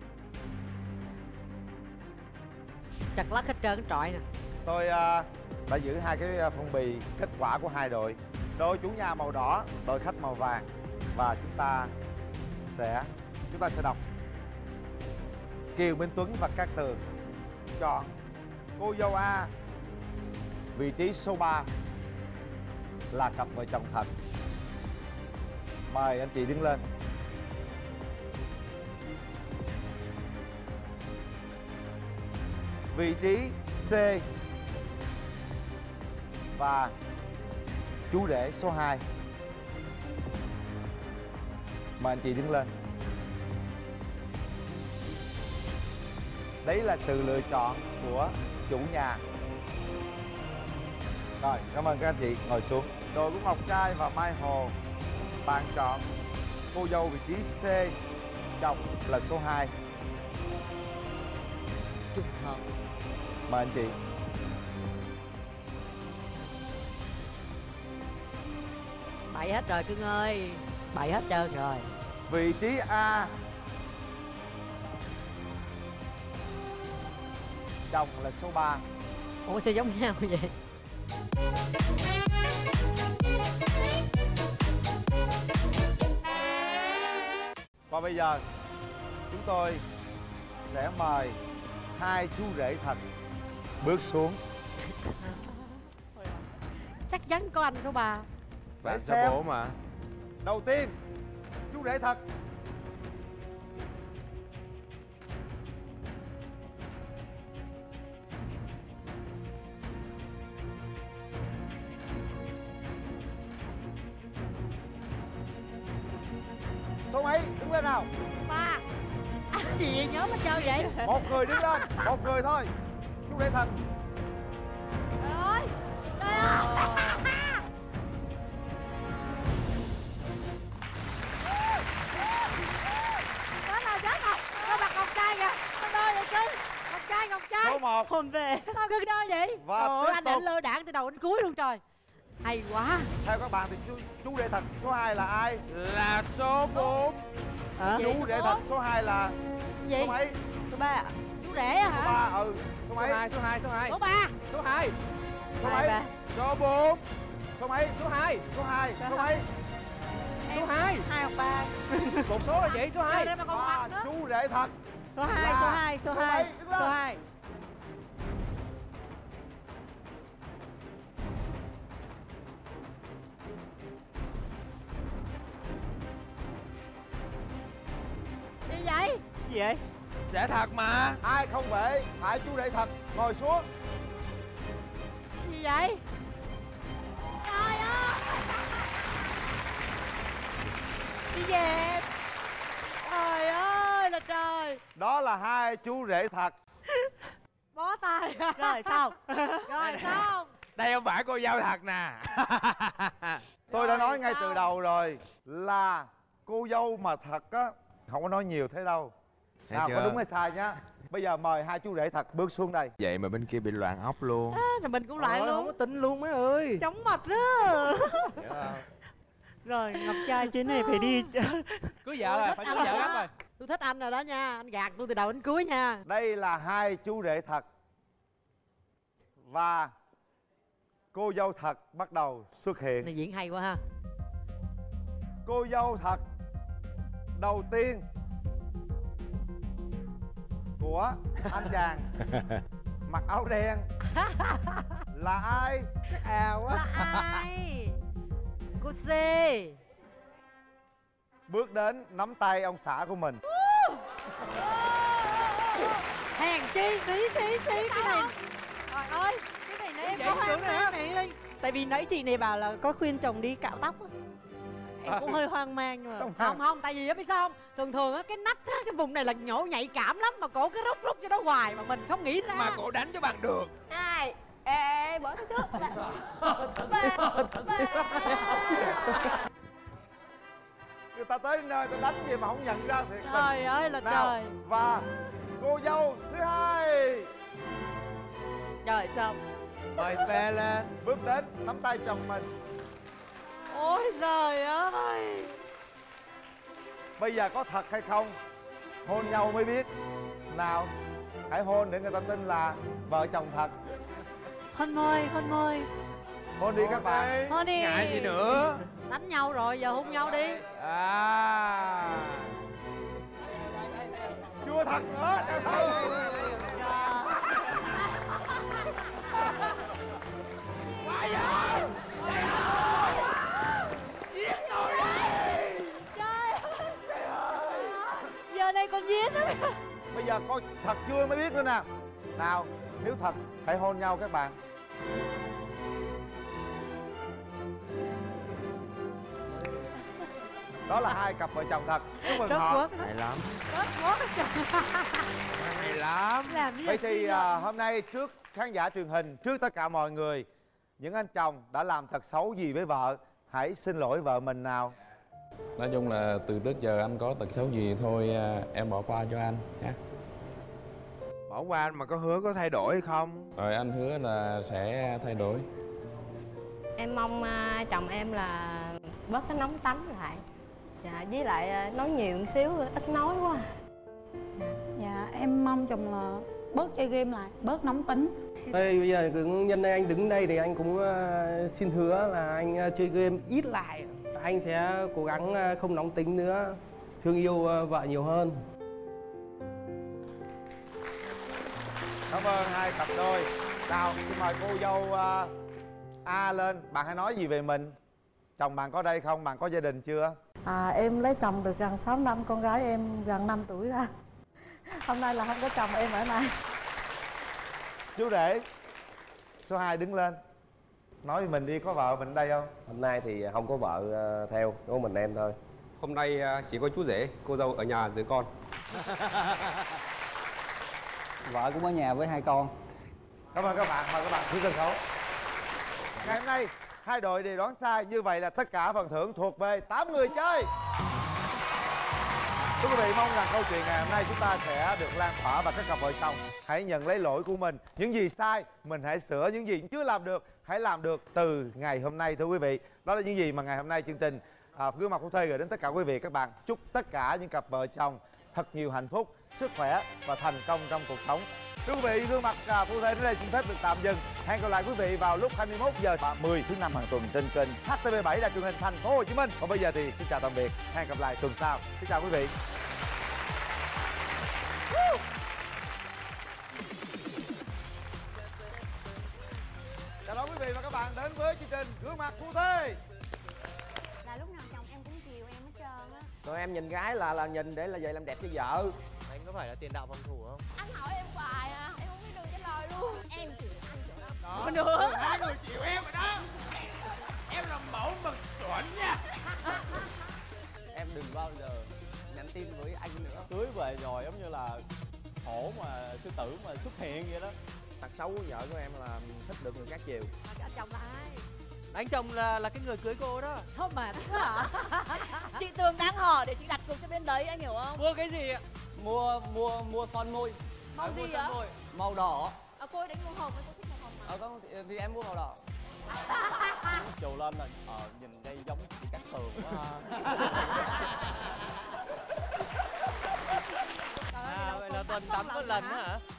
Chặt lắc hết trơn cái trọi nè. Tôi à, đã giữ hai cái à, phong bì kết quả của hai đội. Đội chủ nhà màu đỏ, đội khách màu vàng. Và chúng ta sẽ chúng ta sẽ đọc. Kiều Minh Tuấn và Cát Tường chọn cô dâu A, vị trí số ba là cặp vợ chồng thật. Mời anh chị đứng lên. Vị trí C và chú rể số hai. Mời anh chị đứng lên. Đấy là sự lựa chọn của chủ nhà. Rồi, cảm ơn các anh chị. Ngồi xuống. Đội của Ngọc Trai và Mai Hồ, bạn chọn cô dâu vị trí C, chồng là số hai. Trùng hợp. Mời anh chị. Bậy hết rồi cưng ơi. Bậy hết trơn rồi. Vị trí A, chồng là số ba. Ủa sao giống nhau vậy? Và bây giờ chúng tôi sẽ mời hai chú rể thật bước xuống. Chắc chắn có anh số ba. bạn Để số xem. bố mà. Đầu tiên, chú rể thật. Số mấy? Đứng lên nào. Ba. Anh gì vậy? Nhớ hết trơn vậy? Một người đứng lên, một người thôi. Chú rể thật. Trời ơi. Trời ơi. Chết rồi, chết rồi. Nó mặt Ngọc Trai kìa. Nó đôi vậy chứ. Ngọc Trai, Ngọc Trai. Số một. Hồn về. Sao cưng đôi vậy? Và Ôi, tiếp anh tục. định lơ đảng từ đầu đến cuối luôn trời. Hay quá. Theo các bạn thì chú, chú rể thật số hai là ai? Là số bốn. Hả? Gì? Chú số rể bốn? thật số hai là Gì? số mấy? Số ba ạ. Chú rể á Số hả? ba, ừ. Số Số mấy? hai, số hai, số hai. Số ba. Số hai. Số Hai mấy? ba. Số bốn. Số mấy? Số hai. Số hai. Số mấy? Số hai. Hai hoặc ba. Một số là vậy, số hai. Đây mà còn Và mặt nữa. chú rể thật. Số hai, Là số hai, số số hai. mấy? Đứng lên. Số hai. Gì vậy? Gì vậy? Rể thật mà. Ai không về, phải chú rể thật. Ngồi xuống. Gì vậy? Trời ơi. Đi về. Trời ơi là trời. Đó là hai chú rể thật. Bó tay. Rồi xong. Rồi xong. Đây không phải cô dâu thật nè. Tôi đã Rồi, nói ngay sao? từ đầu rồi là cô dâu mà thật á, không có nói nhiều thế đâu. Thấy Nào, chưa? có đúng hay sai nhá. Bây giờ mời hai chú rể thật bước xuống đây. Vậy mà bên kia bị loạn óc luôn. À, rồi mình cũng lại Ôi, luôn. không có tính luôn mấy ơi. Chóng mặt đó. Rồi Ngọc Trai chuyến này phải đi. Cưới vợ rồi, phải cưới vợ gấp rồi. Tôi thích anh rồi đó nha. Anh gạt tôi từ đầu đến cuối nha. Đây là hai chú rể thật. Và cô dâu thật bắt đầu xuất hiện. Này diễn hay quá ha. cô dâu thật đầu tiên của anh chàng mặc áo đen là ai? À quá. Là ai? Cô C. Bước đến nắm tay ông xã của mình. Hèn chi tí tí tí cái này. Trời ơi, cái này nãy em có hoang mang này đi. Tại vì nãy chị này bảo là có khuyên chồng đi cạo tóc á. Em cũng hơi hoang mang nhưng mà không không, không tại vì biết sao không, thường thường á cái nách á, cái vùng này là nhổ nhạy cảm lắm mà cổ cứ rút rút cho nó hoài mà mình không nghĩ ra mà cổ đánh cho bằng được. Hai ê, ê bỏ nó trước. Người ta tới nơi ta đánh gì mà không nhận ra thiệt. Trời ơi là nào, trời. và cô dâu thứ hai. Rồi xong. Mời xe lên. Bước đến nắm tay chồng mình. Ôi trời ơi. Bây giờ có thật hay không hôn nhau mới biết. Nào, hãy hôn để người ta tin là vợ chồng thật. Hôn môi, hôn môi. Hôn đi các bạn. Hôn đi. Ngại gì nữa. Đánh nhau rồi giờ hôn nhau đi. À, chưa thật nữa. Quá giờ. Giết tôi đi. Trời ơi. Giờ này còn giết nữa. Bây giờ coi thật chưa mới biết nữa nè. Nào, nếu thật hãy hôn nhau các bạn. Đó là hai cặp vợ chồng thật. Chúc mừng họ. Hay lắm. Rất quá Hay lắm. Vậy thì à, hôm nay trước khán giả truyền hình, trước tất cả mọi người, những anh chồng đã làm thật xấu gì với vợ, hãy xin lỗi vợ mình nào. Nói chung là từ trước giờ anh có tật xấu gì thôi em bỏ qua cho anh nhé. Bỏ qua anh mà có hứa có thay đổi hay không? Rồi anh hứa là sẽ thay đổi. Em mong uh, chồng em là bớt cái nóng tánh lại. Dạ, với lại uh, nói nhiều một xíu, ít nói quá. Dạ. Dạ, em mong chồng là bớt chơi game lại, bớt nóng tính. Đây, bây giờ cứ nhân đây anh đứng đây thì anh cũng uh, xin hứa là anh uh, chơi game ít lại. Anh sẽ cố gắng uh, không nóng tính nữa, thương yêu uh, vợ nhiều hơn. Cảm ơn hai cặp đôi. Nào, xin mời cô dâu uh, A lên. Bạn hãy nói gì về mình? Chồng bạn có đây không? Bạn có gia đình chưa? À, em lấy chồng được gần sáu năm, con gái em gần năm tuổi ra. Hôm nay là không có chồng em ở này. Chú rể số hai đứng lên. Nói với mình đi, có vợ mình đây không? Hôm nay thì không có vợ uh, theo, có mình em thôi. Hôm nay uh, chỉ có chú rể, cô dâu ở nhà giữ con. Vợ cũng ở nhà với hai con. Cảm ơn các bạn, mời các bạn xuống sân khấu. Ngày hôm nay hai đội đều đoán sai, như vậy là tất cả phần thưởng thuộc về tám người chơi. Thưa quý vị, mong rằng câu chuyện ngày hôm nay chúng ta sẽ được lan tỏa và các cặp vợ chồng hãy nhận lấy lỗi của mình. Những gì sai mình hãy sửa, những gì chưa làm được hãy làm được từ ngày hôm nay. Thưa quý vị, đó là những gì mà ngày hôm nay chương trình à, Gương Mặt Của Thuê gửi đến tất cả quý vị các bạn. Chúc tất cả những cặp vợ chồng thật nhiều hạnh phúc, sức khỏe và thành công trong cuộc sống. Thưa quý vị, Gương Mặt à, Phu Thê đến đây xin phép được tạm dừng. Hẹn gặp lại quý vị vào lúc hai mươi mốt giờ ba mươi thứ năm hàng tuần trên kênh H T V bảy đài truyền hình Thành phố Hồ Chí Minh. Còn bây giờ thì xin chào tạm biệt. Hẹn gặp lại tuần sau. Xin chào quý vị. Chào đón quý vị và các bạn đến với chương trình Gương Mặt Phu Thê. Là lúc nào chồng em cũng chiều em hết trơn á. Rồi em nhìn gái là là nhìn để là về làm đẹp cho vợ. Anh có phải là tiền đạo phòng thủ không? Anh hỏi em hoài à, em không biết đường trả lời luôn. Em chịu anh chịu đó. Đó, mình được. Hai người chịu em rồi đó. Em là mẫu mực chuẩn nha. Em đừng bao giờ nhắn tin với anh nữa. Cưới về rồi giống như là hổ mà sư tử mà xuất hiện vậy đó. Tật xấu của vợ của em là thích được người khác chiều. Anh chồng là ai? Anh chồng là là cái người cưới cô đó. Không mà hả? Chị Tường đang hỏi để chị đặt cược cho bên đấy, anh hiểu không? Mua cái gì ạ? Mua mua mua son môi. Màu gì ạ? Màu đỏ. À, cô ấy đánh màu hồng, cô thích màu hồng mà. Ờ không thì, thì em mua màu đỏ. Trầu lên là ờ nhìn đây giống chị Cát Tường quá ha. À, vậy là tuần tắm có lần hả?